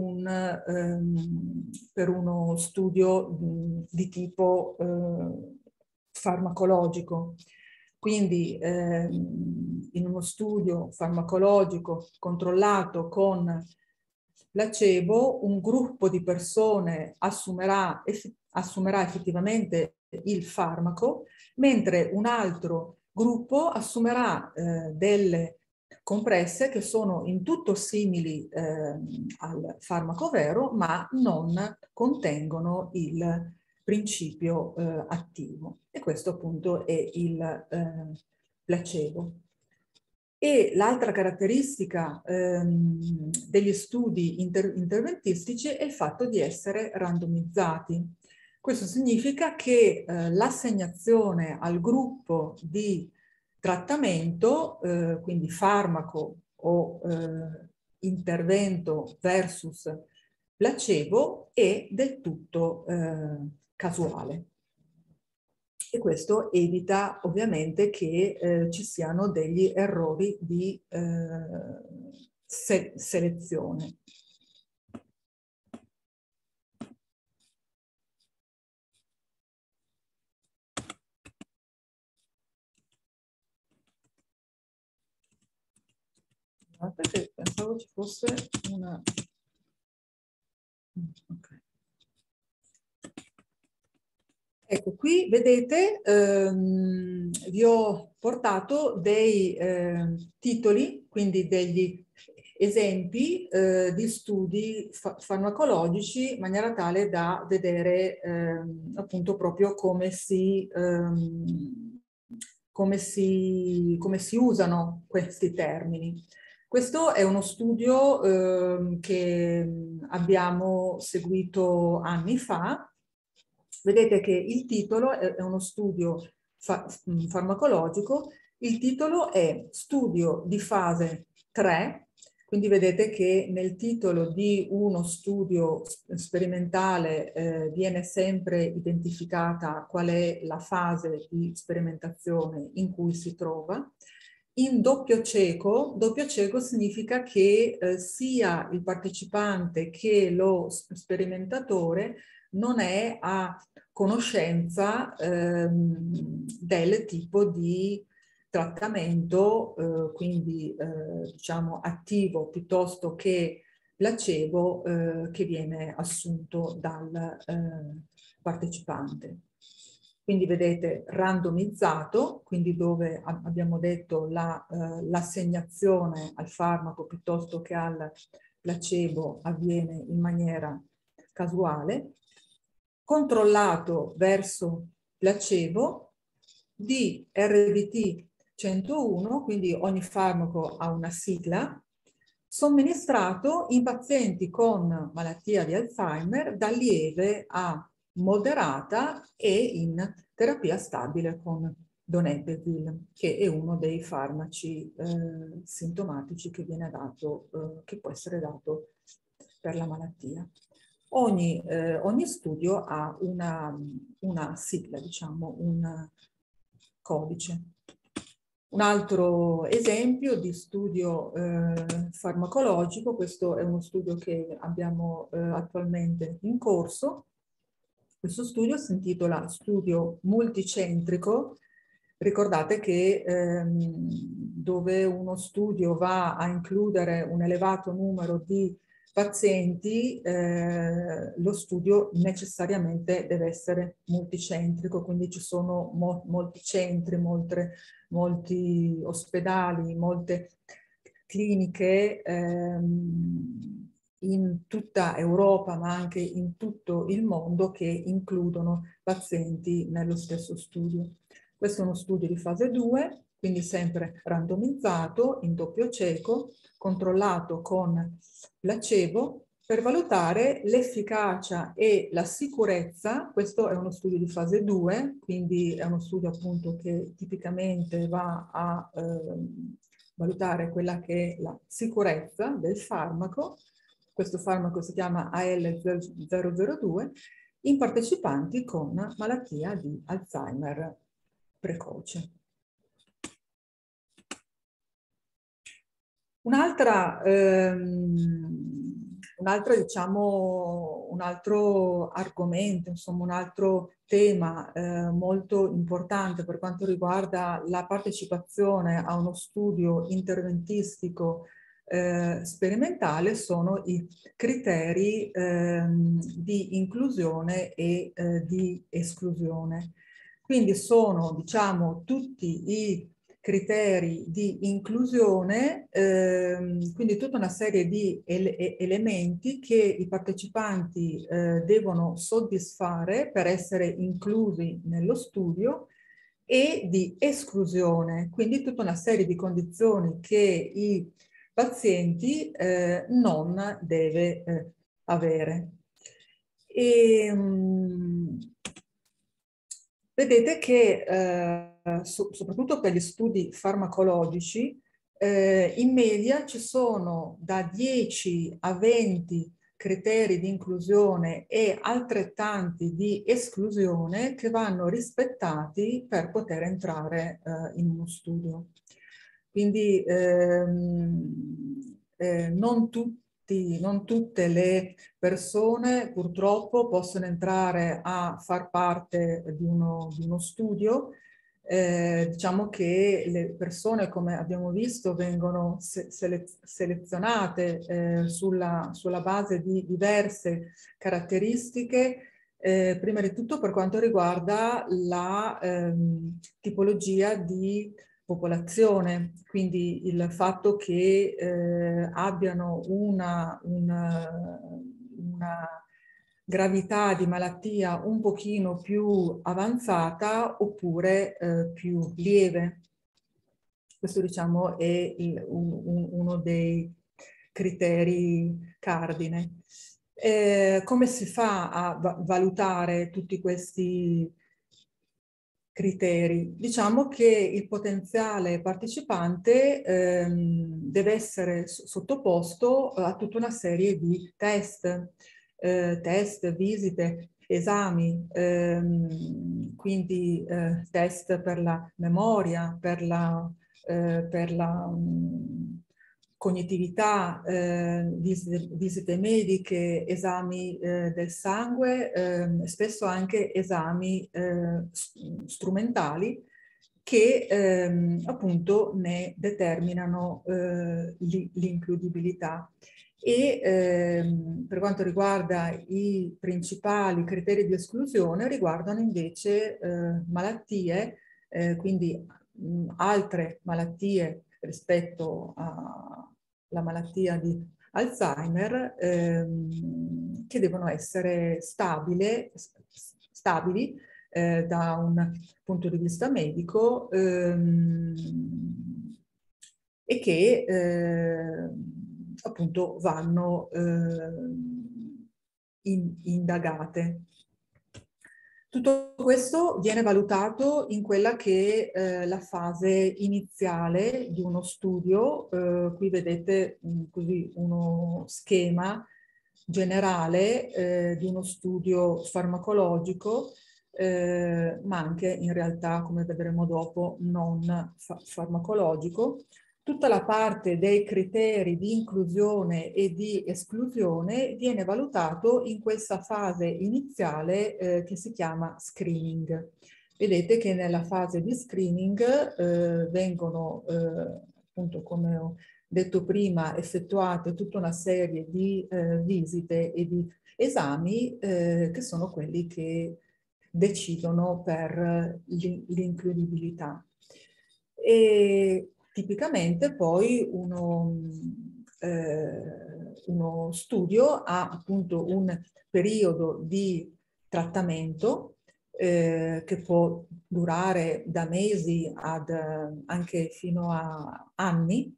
S2: uno studio di tipo farmacologico. Quindi in uno studio farmacologico controllato con placebo, un gruppo di persone assumerà effettivamente il farmaco, mentre un altro gruppo assumerà delle compresse che sono in tutto simili al farmaco vero, ma non contengono il principio attivo. E questo appunto è il placebo. E l'altra caratteristica degli studi interventistici è il fatto di essere randomizzati. Questo significa che l'assegnazione al gruppo di trattamento, quindi farmaco o intervento versus placebo, è del tutto casuale. E questo evita ovviamente che ci siano degli errori di selezione. Perché pensavo ci fosse una... Okay. Ecco, qui vedete, vi ho portato dei titoli, quindi degli esempi di studi farmacologici in maniera tale da vedere appunto proprio come si usano questi termini. Questo è uno studio che abbiamo seguito anni fa. Vedete che il titolo è uno studio farmacologico. Il titolo è Studio di fase 3, quindi vedete che nel titolo di uno studio sperimentale viene sempre identificata qual è la fase di sperimentazione in cui si trova. In doppio cieco significa che sia il partecipante che lo sperimentatore non è a conoscenza del tipo di trattamento, quindi diciamo attivo piuttosto che placebo che viene assunto dal partecipante. Quindi vedete randomizzato, quindi dove abbiamo detto l'assegnazione al farmaco piuttosto che al placebo avviene in maniera casuale, controllato verso placebo di RVT 101, quindi ogni farmaco ha una sigla, somministrato in pazienti con malattia di Alzheimer da lieve a moderata e in terapia stabile con Donepezil, che è uno dei farmaci sintomatici che viene dato, che può essere dato per la malattia. Ogni studio ha una sigla, diciamo, un codice. Un altro esempio di studio farmacologico, questo è uno studio che abbiamo attualmente in corso. Questo studio si intitola Studio multicentrico. Ricordate che dove uno studio va a includere un elevato numero di pazienti, lo studio necessariamente deve essere multicentrico, quindi ci sono molti centri, molti ospedali, molte cliniche in tutta Europa, ma anche in tutto il mondo, che includono pazienti nello stesso studio. Questo è uno studio di fase 2, quindi sempre randomizzato, in doppio cieco, controllato con placebo, per valutare l'efficacia e la sicurezza. Questo è uno studio di fase 2, quindi è uno studio appunto che tipicamente va a valutare quella che è la sicurezza del farmaco. Questo farmaco si chiama AL002 in partecipanti con malattia di Alzheimer precoce. Diciamo, un altro argomento, insomma, un altro tema molto importante per quanto riguarda la partecipazione a uno studio interventistico sperimentale sono i criteri di inclusione e di esclusione. Quindi sono, diciamo, tutti i criteri di inclusione, quindi tutta una serie di elementi che i partecipanti devono soddisfare per essere inclusi nello studio, e di esclusione, quindi tutta una serie di condizioni che i pazienti non deve avere. Vedete che soprattutto per gli studi farmacologici in media ci sono da 10 a 20 criteri di inclusione e altrettanti di esclusione che vanno rispettati per poter entrare in uno studio. Quindi non tutte le persone purtroppo possono entrare a far parte di uno studio. Diciamo che le persone, come abbiamo visto, vengono selezionate sulla base di diverse caratteristiche, prima di tutto per quanto riguarda la tipologia di popolazione, quindi il fatto che abbiano una gravità di malattia un pochino più avanzata oppure più lieve. Questo, diciamo, è uno dei criteri cardine. Come si fa a valutare tutti questi criteri? Diciamo che il potenziale partecipante deve essere sottoposto a tutta una serie di test, visite, esami, quindi test per la memoria, per la cognitività, visite mediche, esami del sangue, spesso anche esami strumentali che appunto ne determinano l'includibilità. E per quanto riguarda i principali criteri di esclusione, riguardano invece malattie, quindi altre malattie rispetto alla malattia di Alzheimer, che devono essere stabili da un punto di vista medico e che appunto vanno indagate. Tutto questo viene valutato in quella che è la fase iniziale di uno studio. Qui vedete così uno schema generale di uno studio farmacologico, ma anche in realtà, come vedremo dopo, non farmacologico. Tutta la parte dei criteri di inclusione e di esclusione viene valutato in questa fase iniziale che si chiama screening. Vedete che nella fase di screening vengono, appunto come ho detto prima, effettuate tutta una serie di visite e di esami che sono quelli che decidono per l'includibilità. E tipicamente poi uno studio ha appunto un periodo di trattamento che può durare da mesi ad anche fino a anni,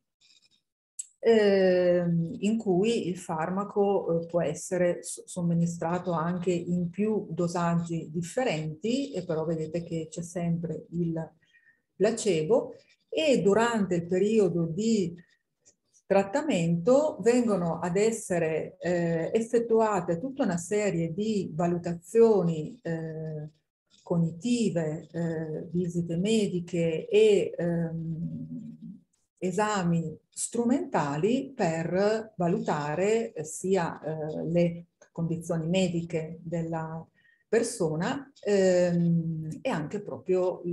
S2: in cui il farmaco può essere somministrato anche in più dosaggi differenti, e però vedete che c'è sempre il placebo, e durante il periodo di trattamento vengono ad essere effettuate tutta una serie di valutazioni cognitive, visite mediche e esami strumentali per valutare sia le condizioni mediche della persona e anche proprio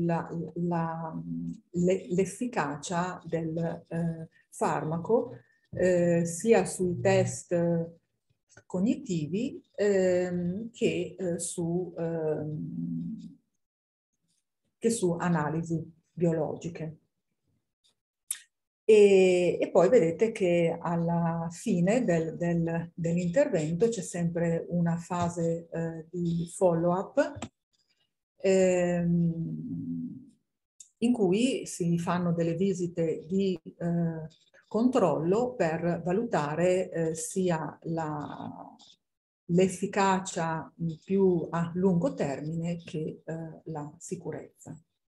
S2: l'efficacia del farmaco sia sui test cognitivi che su analisi biologiche. E poi vedete che alla fine dell'intervento c'è sempre una fase di follow-up in cui si fanno delle visite di controllo per valutare sia l'efficacia più a lungo termine che la sicurezza.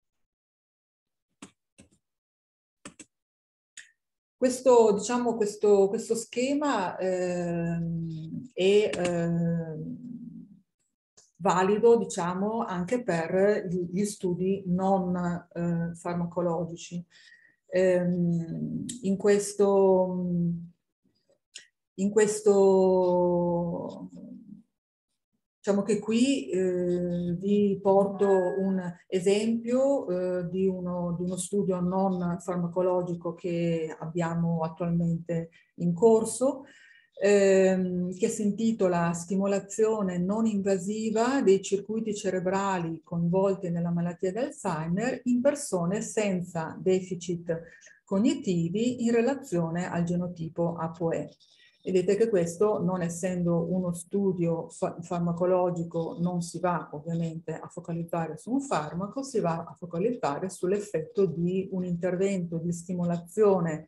S2: Questo, diciamo, questo schema è valido, diciamo, anche per gli studi non farmacologici. In questo diciamo che qui vi porto un esempio di uno studio non farmacologico che abbiamo attualmente in corso, che si intitola Stimolazione non invasiva dei circuiti cerebrali coinvolti nella malattia d'Alzheimer in persone senza deficit cognitivi in relazione al genotipo APOE. Vedete che questo, non essendo uno studio farmacologico, non si va ovviamente a focalizzare su un farmaco, si va a focalizzare sull'effetto di un intervento di stimolazione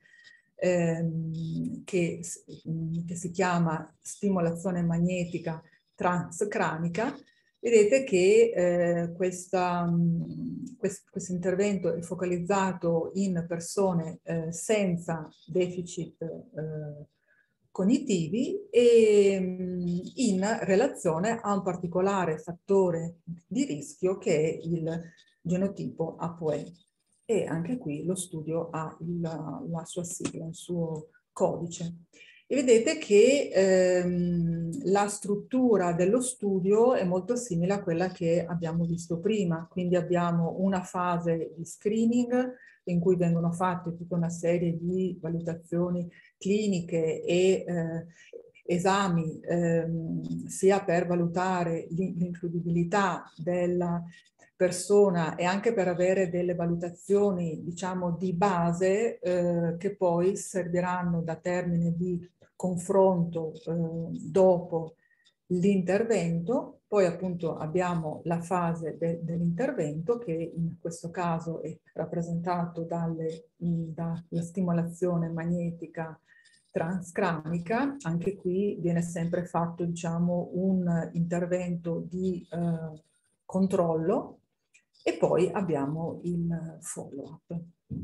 S2: che si chiama stimolazione magnetica transcranica. Vedete che questo intervento è focalizzato in persone senza deficit cognitivi e in relazione a un particolare fattore di rischio che è il genotipo APOE. E anche qui lo studio ha la sua sigla, il suo codice. E vedete che la struttura dello studio è molto simile a quella che abbiamo visto prima. Quindi abbiamo una fase di screening in cui vengono fatte tutta una serie di valutazioni cliniche e esami sia per valutare l'includibilità della persona e anche per avere delle valutazioni, diciamo, di base che poi serviranno da termine di confronto dopo l'intervento. Poi appunto abbiamo la fase dell'intervento che in questo caso è rappresentato dalla stimolazione magnetica transcranica. Anche qui viene sempre fatto, diciamo, un intervento di controllo e poi abbiamo il follow-up.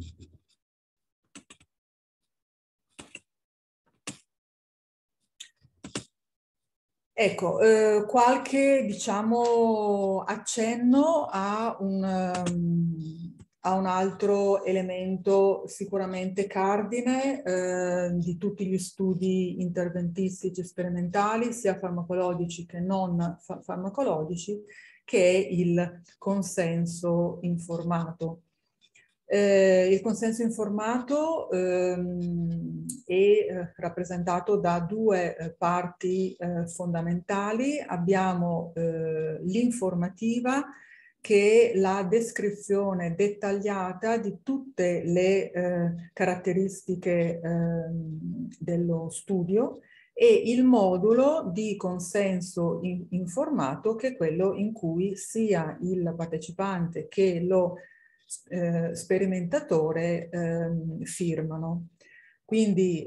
S2: Ecco, qualche, diciamo, accenno a un altro elemento sicuramente cardine di tutti gli studi interventistici sperimentali, sia farmacologici che non farmacologici, che è il consenso informato. Il consenso informato è rappresentato da due parti fondamentali. Abbiamo l'informativa, che è la descrizione dettagliata di tutte le caratteristiche dello studio, e il modulo di consenso informato, che è quello in cui sia il partecipante che lo sperimentatore firmano. Quindi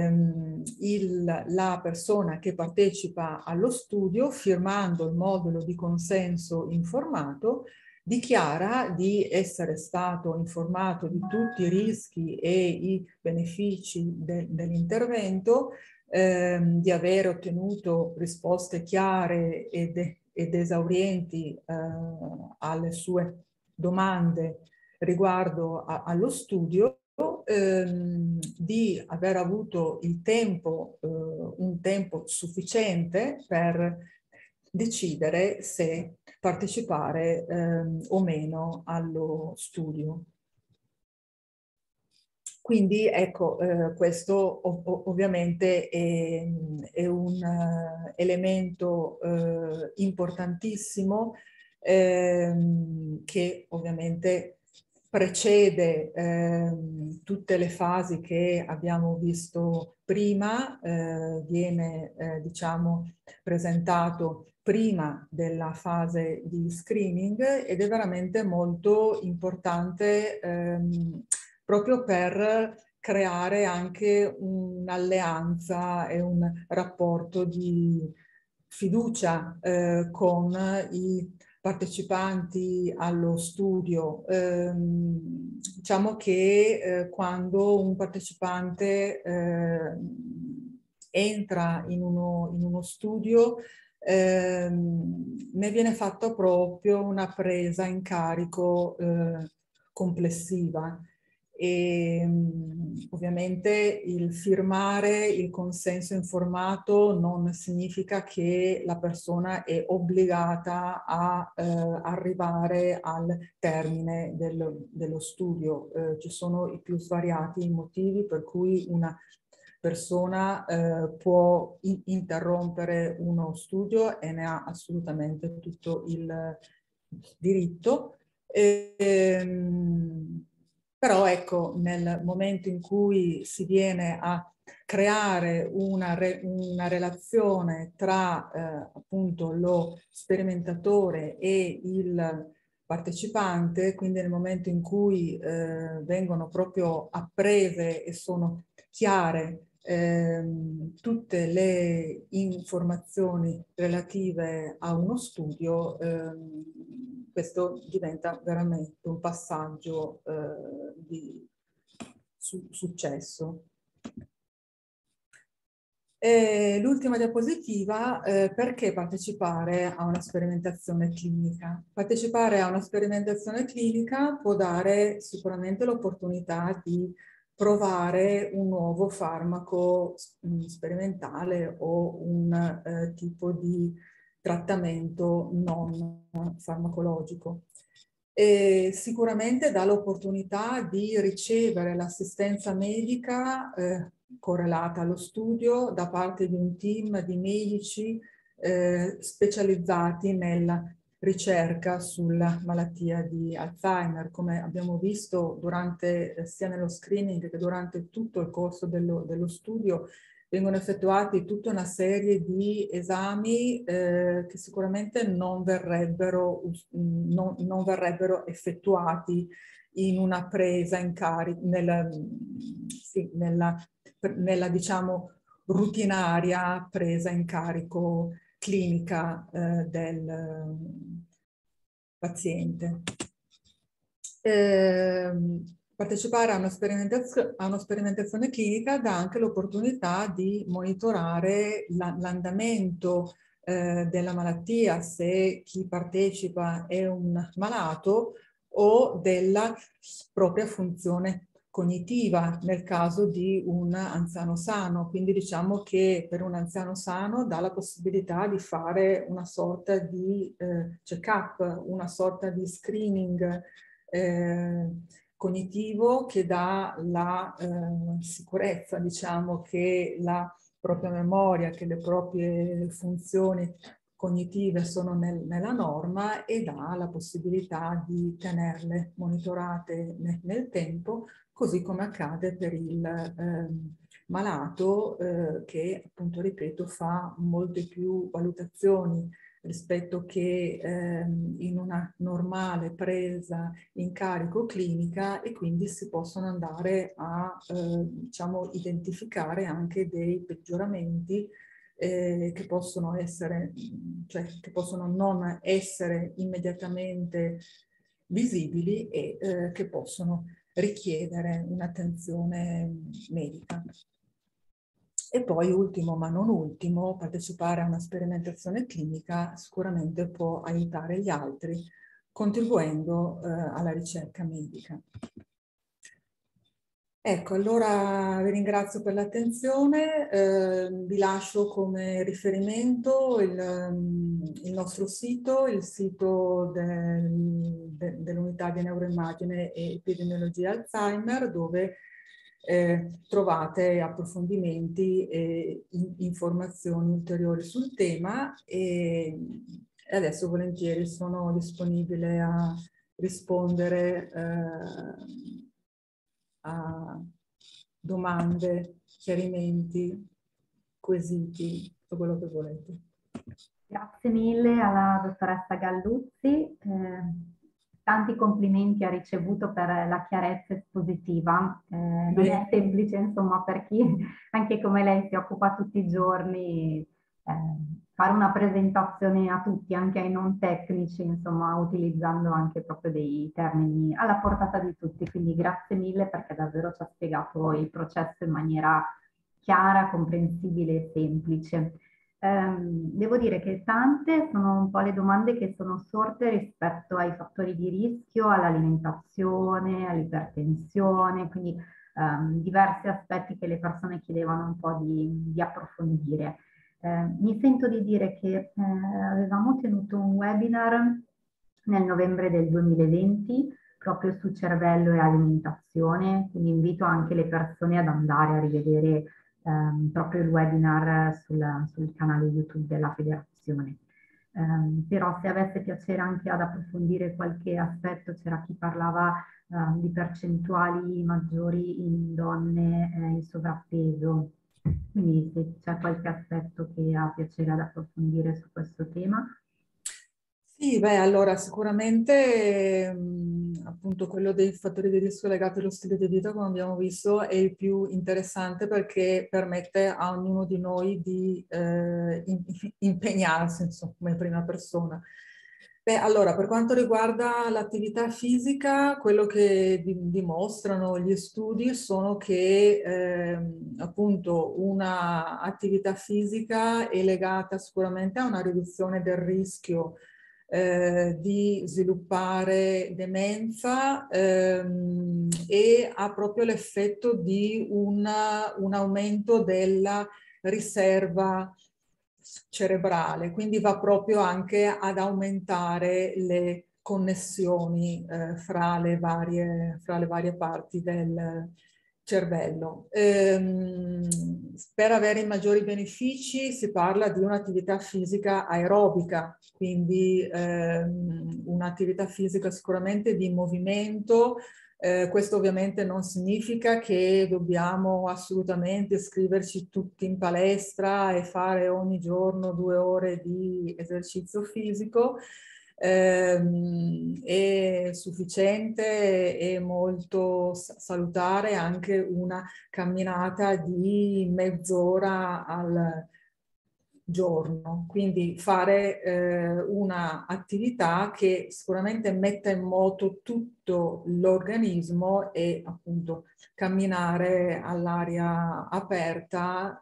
S2: la persona che partecipa allo studio, firmando il modulo di consenso informato, dichiara di essere stato informato di tutti i rischi e i benefici dell'intervento, di aver ottenuto risposte chiare ed esaurienti alle sue domande riguardo allo studio, di aver avuto il tempo, un tempo sufficiente per decidere se partecipare o meno allo studio. Quindi ecco, questo ovviamente è un elemento importantissimo che ovviamente precede tutte le fasi che abbiamo visto prima, viene diciamo presentato prima della fase di screening, ed è veramente molto importante proprio per creare anche un'alleanza e un rapporto di fiducia con i partecipanti allo studio. Diciamo che quando un partecipante entra in uno studio, ne viene fatta proprio una presa in carico complessiva. E ovviamente il firmare il consenso informato non significa che la persona è obbligata a arrivare al termine dello studio. Ci sono i più svariati motivi per cui una persona può interrompere uno studio e ne ha assolutamente tutto il diritto. Però ecco, nel momento in cui si viene a creare una relazione tra appunto lo sperimentatore e il partecipante, quindi nel momento in cui vengono proprio apprese e sono chiare tutte le informazioni relative a uno studio, questo diventa veramente un passaggio di successo. L'ultima diapositiva, perché partecipare a una sperimentazione clinica? Partecipare a una sperimentazione clinica può dare sicuramente l'opportunità di provare un nuovo farmaco sperimentale o un tipo di trattamento non farmacologico. E sicuramente dà l'opportunità di ricevere l'assistenza medica correlata allo studio da parte di un team di medici specializzati nella ricerca sulla malattia di Alzheimer, come abbiamo visto durante, sia nello screening che durante tutto il corso dello studio. Vengono effettuati tutta una serie di esami che sicuramente non verrebbero effettuati in una presa in carico, nella diciamo rutinaria presa in carico clinica del paziente. Partecipare a una sperimentazione clinica dà anche l'opportunità di monitorare l'andamento della malattia, se chi partecipa è un malato, o della propria funzione cognitiva nel caso di un anziano sano. Quindi diciamo che per un anziano sano dà la possibilità di fare una sorta di check-up, una sorta di screening cognitivo che dà la sicurezza, diciamo, che la propria memoria, che le proprie funzioni cognitive sono nella norma, e dà la possibilità di tenerle monitorate nel tempo, così come accade per il malato che, appunto, ripeto, fa molte più valutazioni rispetto che in una normale presa in carico clinica, e quindi si possono andare a diciamo, identificare anche dei peggioramenti che possono essere, cioè che possono non essere immediatamente visibili e che possono richiedere un'attenzione medica. E poi, ultimo ma non ultimo, partecipare a una sperimentazione clinica sicuramente può aiutare gli altri, contribuendo alla ricerca medica. Ecco, allora vi ringrazio per l'attenzione, vi lascio come riferimento il nostro sito, il sito dell'unità di neuroimmagine e epidemiologia Alzheimer, dove trovate approfondimenti e informazioni ulteriori sul tema, e adesso volentieri sono disponibile a rispondere a domande, chiarimenti, quesiti, tutto quello che volete.
S1: Grazie mille alla dottoressa Galluzzi. Tanti complimenti ha ricevuto per la chiarezza espositiva. Non è semplice, insomma, per chi anche come lei si occupa tutti i giorni, fare una presentazione a tutti, anche ai non tecnici, insomma, utilizzando anche proprio dei termini alla portata di tutti. Quindi grazie mille, perché davvero ci ha spiegato il processo in maniera chiara, comprensibile e semplice. Devo dire che tante sono un po' le domande che sono sorte rispetto ai fattori di rischio, all'alimentazione, all'ipertensione, quindi diversi aspetti che le persone chiedevano un po' di approfondire. Mi sento di dire che avevamo tenuto un webinar nel novembre del 2020 proprio su cervello e alimentazione, quindi invito anche le persone ad andare a rivedere proprio il webinar sul canale YouTube della federazione. Però se avesse piacere anche ad approfondire qualche aspetto, c'era chi parlava di percentuali maggiori in donne in sovrappeso, quindi se c'è qualche aspetto che ha piacere ad approfondire su questo tema.
S2: Sì, beh, allora sicuramente appunto quello dei fattori di rischio legati allo stile di vita, come abbiamo visto, è il più interessante perché permette a ognuno di noi di impegnarsi, insomma, in prima persona. Beh, allora, per quanto riguarda l'attività fisica, quello che dimostrano gli studi sono che appunto una attività fisica è legata sicuramente a una riduzione del rischio di sviluppare demenza e ha proprio l'effetto di un aumento della riserva cerebrale, quindi va proprio anche ad aumentare le connessioni fra le varie parti del cervello. Per avere i maggiori benefici si parla di un'attività fisica aerobica, quindi un'attività fisica sicuramente di movimento. Questo ovviamente non significa che dobbiamo assolutamente iscriverci tutti in palestra e fare ogni giorno 2 ore di esercizio fisico. È sufficiente e molto salutare anche una camminata di mezz'ora al giorno, quindi fare una attività che sicuramente metta in moto tutto l'organismo e appunto camminare all'aria aperta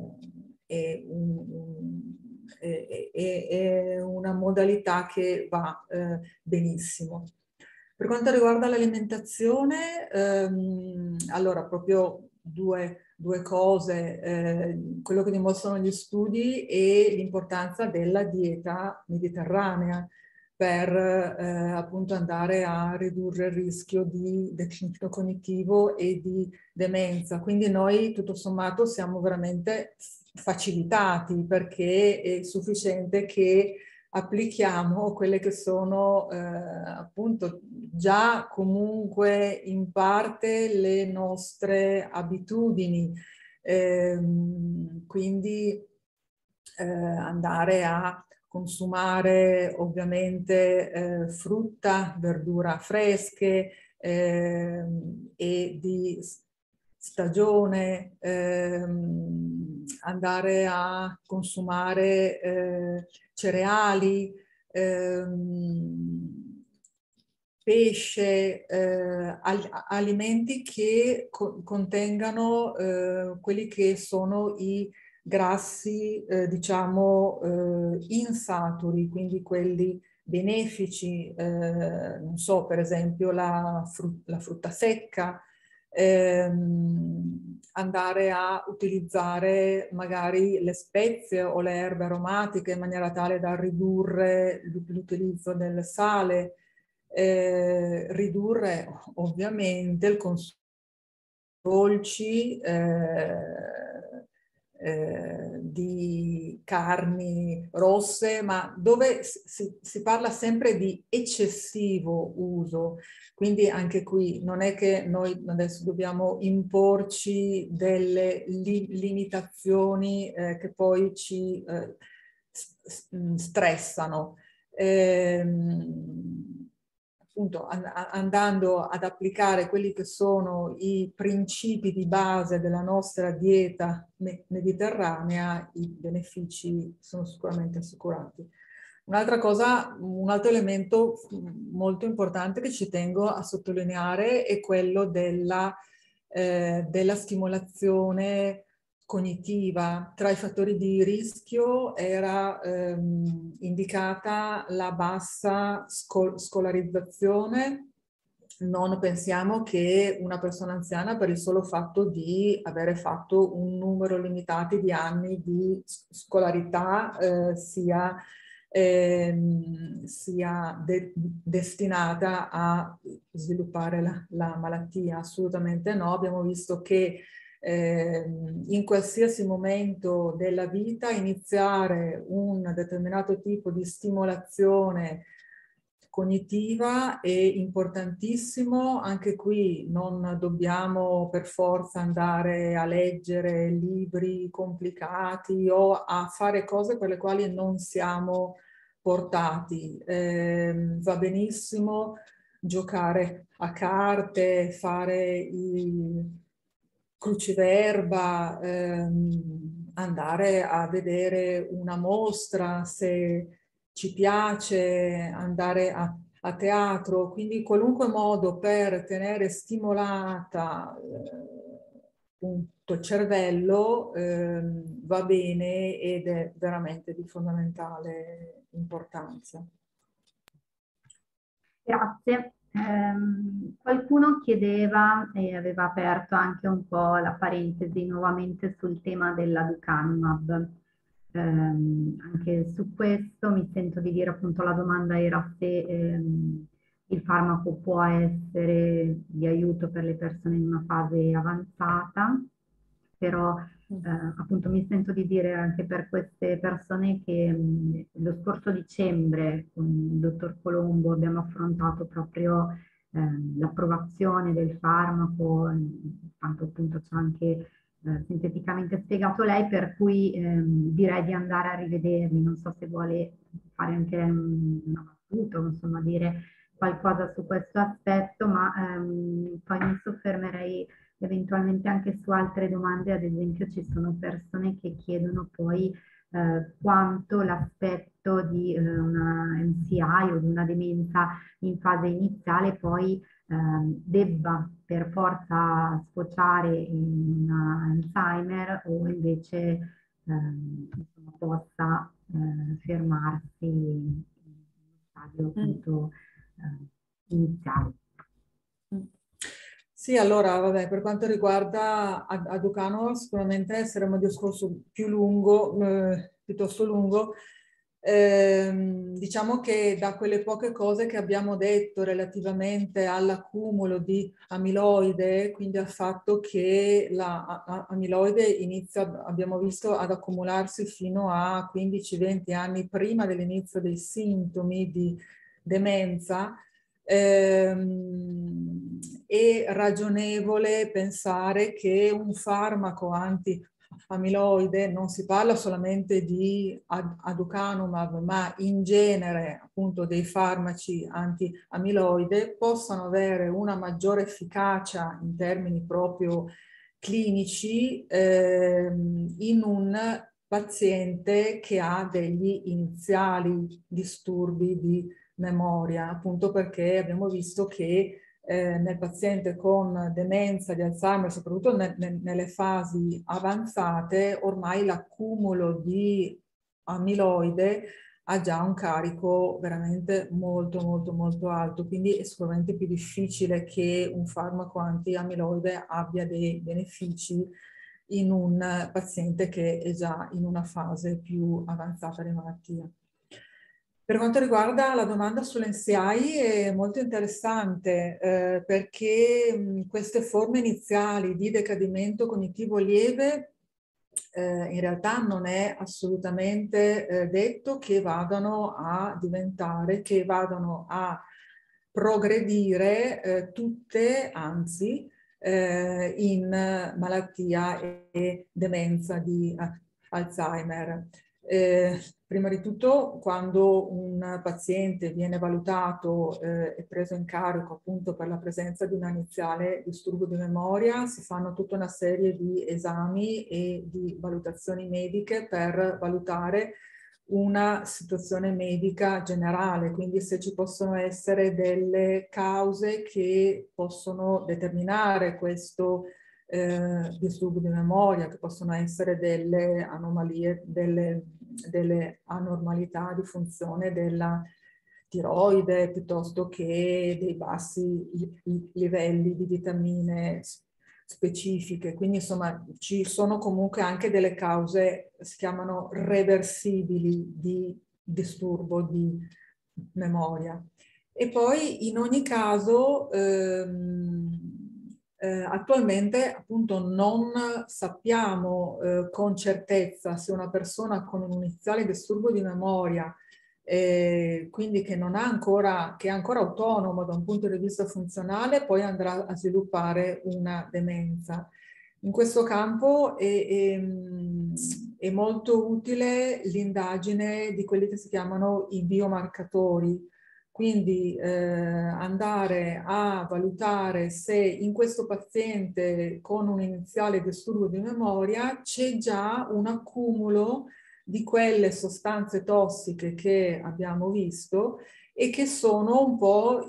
S2: è una modalità che va benissimo. Per quanto riguarda l'alimentazione, allora proprio due cose, quello che dimostrano gli studi è l'importanza della dieta mediterranea per appunto andare a ridurre il rischio di declino cognitivo e di demenza. Quindi noi tutto sommato siamo veramente facilitati perché è sufficiente che applichiamo quelle che sono appunto già comunque in parte le nostre abitudini, quindi andare a consumare ovviamente frutta, verdura fresche e di stagione, andare a consumare cereali, pesce, alimenti che contengano quelli che sono i grassi, diciamo, insaturi, quindi quelli benefici, non so, per esempio la frutta secca, andare a utilizzare magari le spezie o le erbe aromatiche in maniera tale da ridurre l'utilizzo del sale, ridurre ovviamente il consumo di dolci, di carni rosse, ma dove si parla sempre di eccessivo uso. Quindi anche qui non è che noi adesso dobbiamo imporci delle limitazioni che poi ci stressano. Appunto andando ad applicare quelli che sono i principi di base della nostra dieta mediterranea, i benefici sono sicuramente assicurati. Un'altra cosa, un altro elemento molto importante che ci tengo a sottolineare è quello della stimolazione cognitiva. Tra i fattori di rischio era indicata la bassa scolarizzazione. Non pensiamo che una persona anziana, per il solo fatto di avere fatto un numero limitato di anni di scolarità, sia destinata a sviluppare la malattia. Assolutamente no. Abbiamo visto che in qualsiasi momento della vita iniziare un determinato tipo di stimolazione cognitiva è importantissimo. Anche qui non dobbiamo per forza andare a leggere libri complicati o a fare cose per le quali non siamo portati. Va benissimo giocare a carte, fare i cruciverba, andare a vedere una mostra se ci piace, andare a teatro, quindi qualunque modo per tenere stimolata appunto il cervello va bene ed è veramente di fondamentale importanza.
S1: Grazie. Qualcuno chiedeva e aveva aperto anche un po' la parentesi nuovamente sul tema dell'aducanumab. Anche su questo mi sento di dire, appunto, la domanda era se il farmaco può essere di aiuto per le persone in una fase avanzata, però appunto mi sento di dire anche per queste persone che lo scorso dicembre con il dottor Colombo abbiamo affrontato proprio l'approvazione del farmaco, tanto appunto c'è anche sinteticamente spiegato lei, per cui direi di andare a rivederli. Non so se vuole fare anche una battuta, insomma dire qualcosa su questo aspetto, ma poi mi soffermerei eventualmente anche su altre domande. Ad esempio ci sono persone che chiedono poi quanto l'aspetto di una MCI o di una demenza in fase iniziale poi debba per forza sfociare in Alzheimer o invece insomma, possa fermarsi in stadio appunto iniziale.
S2: Sì, allora, vabbè, per quanto riguarda Aducanumab, sicuramente saremo un discorso più lungo, piuttosto lungo. Diciamo che da quelle poche cose che abbiamo detto relativamente all'accumulo di amiloide, quindi al fatto che l'amiloide inizia, abbiamo visto, ad accumularsi fino a 15-20 anni prima dell'inizio dei sintomi di demenza, è ragionevole pensare che un farmaco anti-amiloide, non si parla solamente di aducanumab, ma in genere appunto dei farmaci anti-amiloide, possano avere una maggiore efficacia in termini proprio clinici in un paziente che ha degli iniziali disturbi di memoria, appunto perché abbiamo visto che nel paziente con demenza di Alzheimer, soprattutto nelle fasi avanzate, ormai l'accumulo di amiloide ha già un carico veramente molto molto molto alto, quindi è sicuramente più difficile che un farmaco anti-amiloide abbia dei benefici in un paziente che è già in una fase più avanzata di malattia. Per quanto riguarda la domanda sull'NCI è molto interessante perché queste forme iniziali di decadimento cognitivo lieve in realtà non è assolutamente detto che vadano a diventare, che vadano a progredire tutte, anzi, in malattia e demenza di Alzheimer. Prima di tutto, quando un paziente viene valutato e preso in carico appunto per la presenza di un iniziale disturbo di memoria, si fanno tutta una serie di esami e di valutazioni mediche per valutare una situazione medica generale, quindi se ci possono essere delle cause che possono determinare questo disturbo di memoria, che possono essere delle anomalie, delle anormalità di funzione della tiroide, piuttosto che dei bassi livelli di vitamine specifiche. Quindi insomma ci sono comunque anche delle cause, si chiamano reversibili, di disturbo di memoria. E poi in ogni caso attualmente appunto non sappiamo con certezza se una persona con un iniziale disturbo di memoria, quindi che non ha ancora, che è ancora autonomo da un punto di vista funzionale, poi andrà a sviluppare una demenza. In questo campo è molto utile l'indagine di quelli che si chiamano i biomarcatori, quindi andare a valutare se in questo paziente con un iniziale disturbo di memoria c'è già un accumulo di quelle sostanze tossiche che abbiamo visto e che sono un po'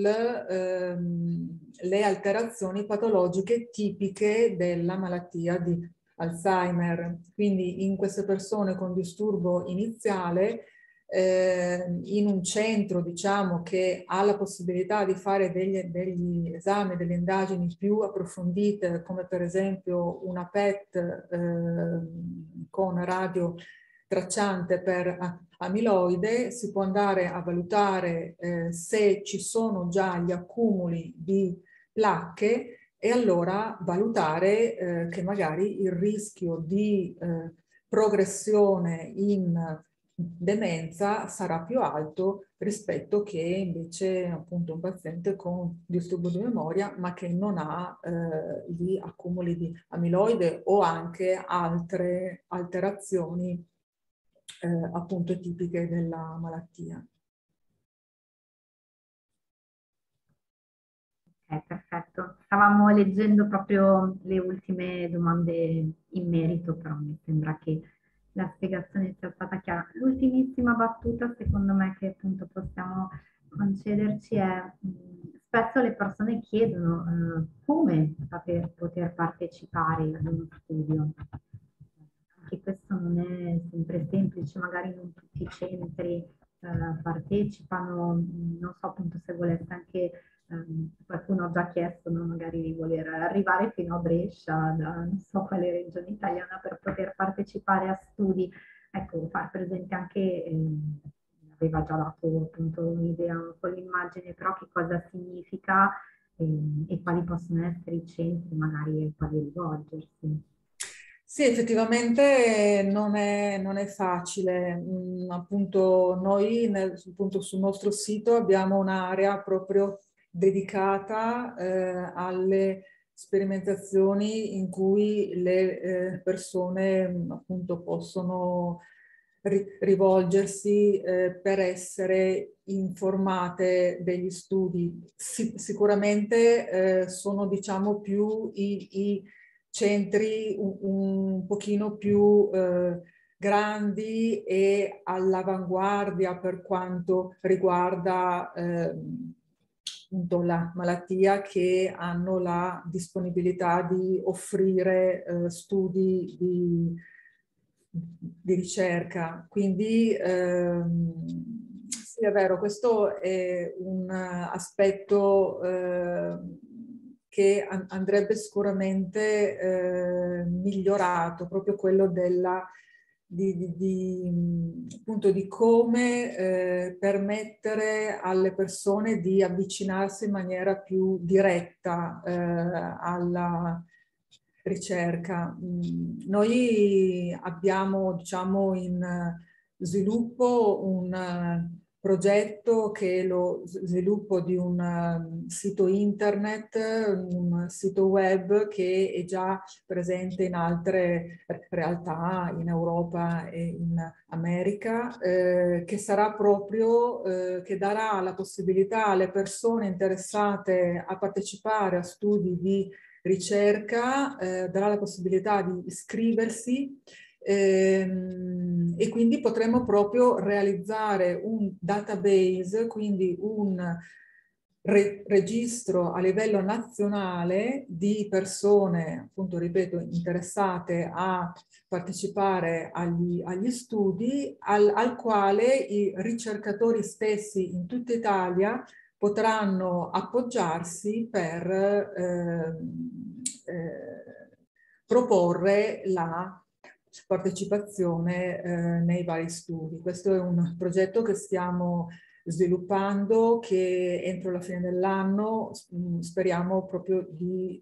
S2: le alterazioni patologiche tipiche della malattia di Alzheimer. Quindi in queste persone con disturbo iniziale, in un centro, diciamo, che ha la possibilità di fare degli esami, delle indagini più approfondite, come per esempio una PET con radio tracciante per amiloide, si può andare a valutare se ci sono già gli accumuli di placche e allora valutare che magari il rischio di progressione in demenza sarà più alto rispetto che invece appunto un paziente con disturbo di memoria ma che non ha gli accumuli di amiloide o anche altre alterazioni appunto tipiche della malattia.
S1: Perfetto. Stavamo leggendo proprio le ultime domande in merito, però mi sembra che la spiegazione sia stata chiara. L'ultimissima battuta, secondo me, che appunto possiamo concederci è spesso le persone chiedono come poter partecipare ad uno studio. Anche questo non è sempre semplice, magari non tutti i centri partecipano, non so appunto se volesse anche qualcuno ha già chiesto, no, magari di voler arrivare fino a Brescia, da non so quale regione italiana, per poter partecipare a studi. Ecco, far presente anche, aveva già dato appunto un'idea con l'immagine, però che cosa significa e quali possono essere i centri, magari ai quali rivolgersi.
S2: Sì, effettivamente non è facile. Appunto, noi appunto, sul nostro sito abbiamo un'area proprio dedicata alle sperimentazioni in cui le persone appunto possono rivolgersi per essere informate degli studi. Sicuramente sono diciamo più i centri un pochino più grandi e all'avanguardia per quanto riguarda appunto la malattia, che hanno la disponibilità di offrire studi di ricerca. Quindi sì, è vero, questo è un aspetto che andrebbe sicuramente migliorato, proprio quello appunto di come permettere alle persone di avvicinarsi in maniera più diretta alla ricerca. Noi abbiamo, diciamo, in sviluppo un progetto che è lo sviluppo di un sito internet, un sito web che è già presente in altre realtà in Europa e in America, che sarà proprio, che darà la possibilità alle persone interessate a partecipare a studi di ricerca, darà la possibilità di iscriversi e quindi potremo proprio realizzare un database, quindi un registro a livello nazionale di persone, appunto ripeto, interessate a partecipare agli studi, al quale i ricercatori stessi in tutta Italia potranno appoggiarsi per proporre la partecipazione nei vari studi. Questo è un progetto che stiamo sviluppando, che entro la fine dell'anno speriamo proprio di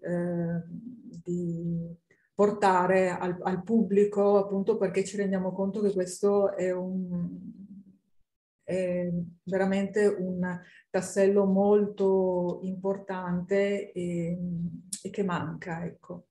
S2: portare al pubblico, appunto perché ci rendiamo conto che questo è veramente un tassello molto importante e che manca, ecco.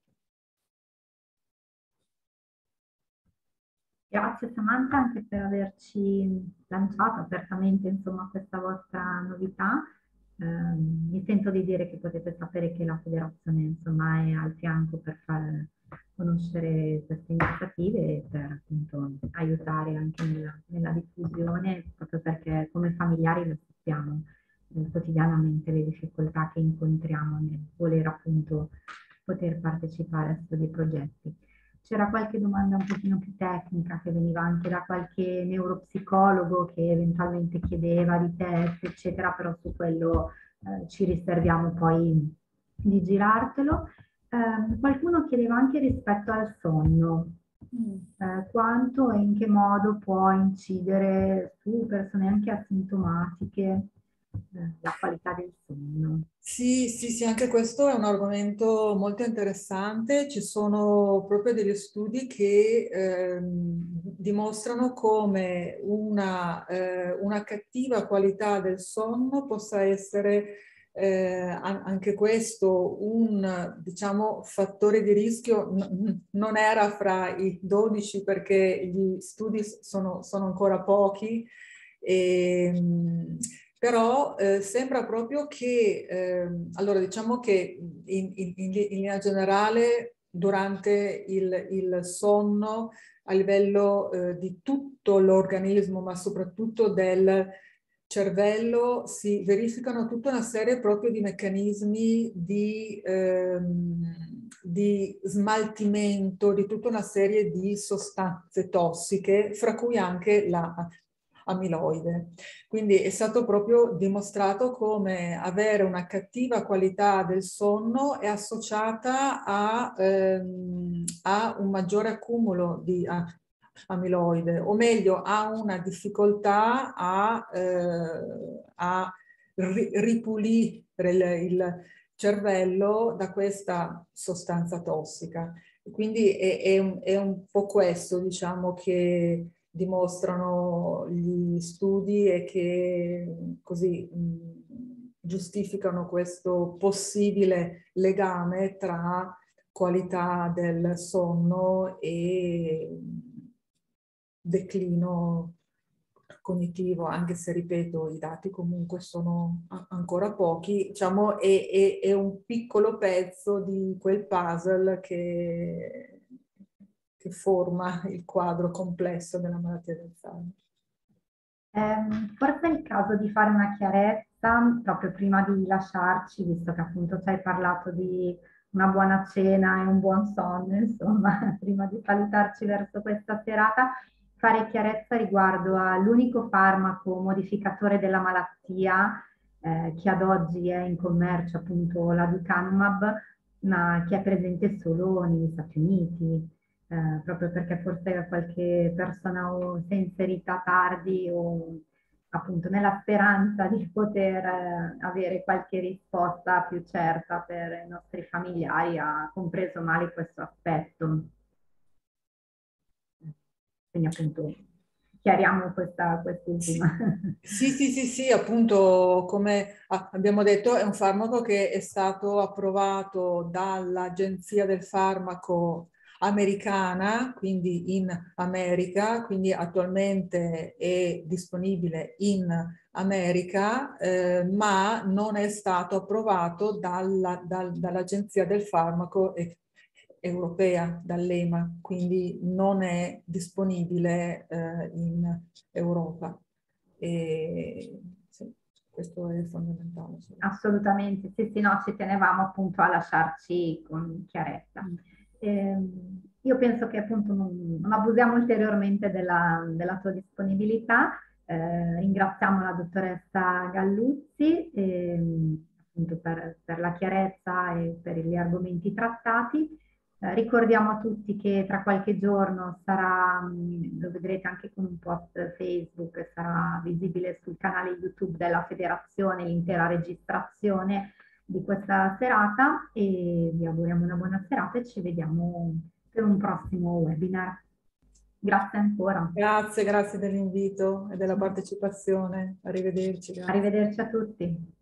S1: Grazie Samantha anche per averci lanciato apertamente insomma questa vostra novità. Mi sento di dire che potete sapere che la federazione insomma è al fianco per far conoscere queste iniziative e per appunto aiutare anche nella diffusione, proprio perché come familiari lo sappiamo quotidianamente le difficoltà che incontriamo nel voler appunto poter partecipare a questi progetti. C'era qualche domanda un pochino più tecnica che veniva anche da qualche neuropsicologo che eventualmente chiedeva di test, eccetera, però su quello ci riserviamo poi di girartelo. Qualcuno chiedeva anche rispetto al sonno, quanto e in che modo può incidere su persone anche asintomatiche la qualità del sonno.
S2: Sì, sì, sì, anche questo è un argomento molto interessante. Ci sono proprio degli studi che dimostrano come una cattiva qualità del sonno possa essere anche questo un, diciamo, fattore di rischio. Non era fra i 12 perché gli studi sono ancora pochi. Però sembra proprio che, allora diciamo che in linea generale durante il sonno a livello di tutto l'organismo, ma soprattutto del cervello, si verificano tutta una serie proprio di meccanismi di smaltimento di tutta una serie di sostanze tossiche, fra cui anche la amiloide. Quindi è stato proprio dimostrato come avere una cattiva qualità del sonno è associata a un maggiore accumulo di amiloide, o meglio a una difficoltà a ripulire il cervello da questa sostanza tossica. Quindi è un po' questo, diciamo, che dimostrano gli studi e che così giustificano questo possibile legame tra qualità del sonno e declino cognitivo, anche se ripeto i dati comunque sono ancora pochi, diciamo è un piccolo pezzo di quel puzzle che forma il quadro complesso della malattia d'Alzheimer.
S1: Forse è il caso di fare una chiarezza proprio prima di lasciarci, visto che appunto ci hai parlato di una buona cena e un buon sonno, insomma, prima di salutarci verso questa serata, fare chiarezza riguardo all'unico farmaco modificatore della malattia che ad oggi è in commercio, appunto l'aducanumab, ma che è presente solo negli Stati Uniti. Proprio perché forse qualche persona si è inserita tardi o appunto nella speranza di poter avere qualche risposta più certa per i nostri familiari ha compreso male questo aspetto. Quindi appunto chiariamo quest'ultima.
S2: Sì, sì, sì, sì, appunto come abbiamo detto è un farmaco che è stato approvato dall'Agenzia del Farmaco americana, quindi in America, quindi attualmente è disponibile in America, ma non è stato approvato dall'Agenzia del Farmaco europea, dall'EMA, quindi non è disponibile in Europa. E sì, questo è fondamentale.
S1: Assolutamente, sì, sì, no, ci tenevamo appunto a lasciarci con chiarezza. Io penso che appunto non abusiamo ulteriormente della tua disponibilità. Ringraziamo la dottoressa Galluzzi appunto per la chiarezza e per gli argomenti trattati. Ricordiamo a tutti che tra qualche giorno sarà, vedrete anche con un post Facebook che sarà visibile sul canale YouTube della Federazione, l'intera registrazione di questa serata, e vi auguriamo una buona serata e ci vediamo per un prossimo webinar. Grazie ancora.
S2: Grazie, grazie dell'invito e della partecipazione. Arrivederci. Grazie.
S1: Arrivederci a tutti.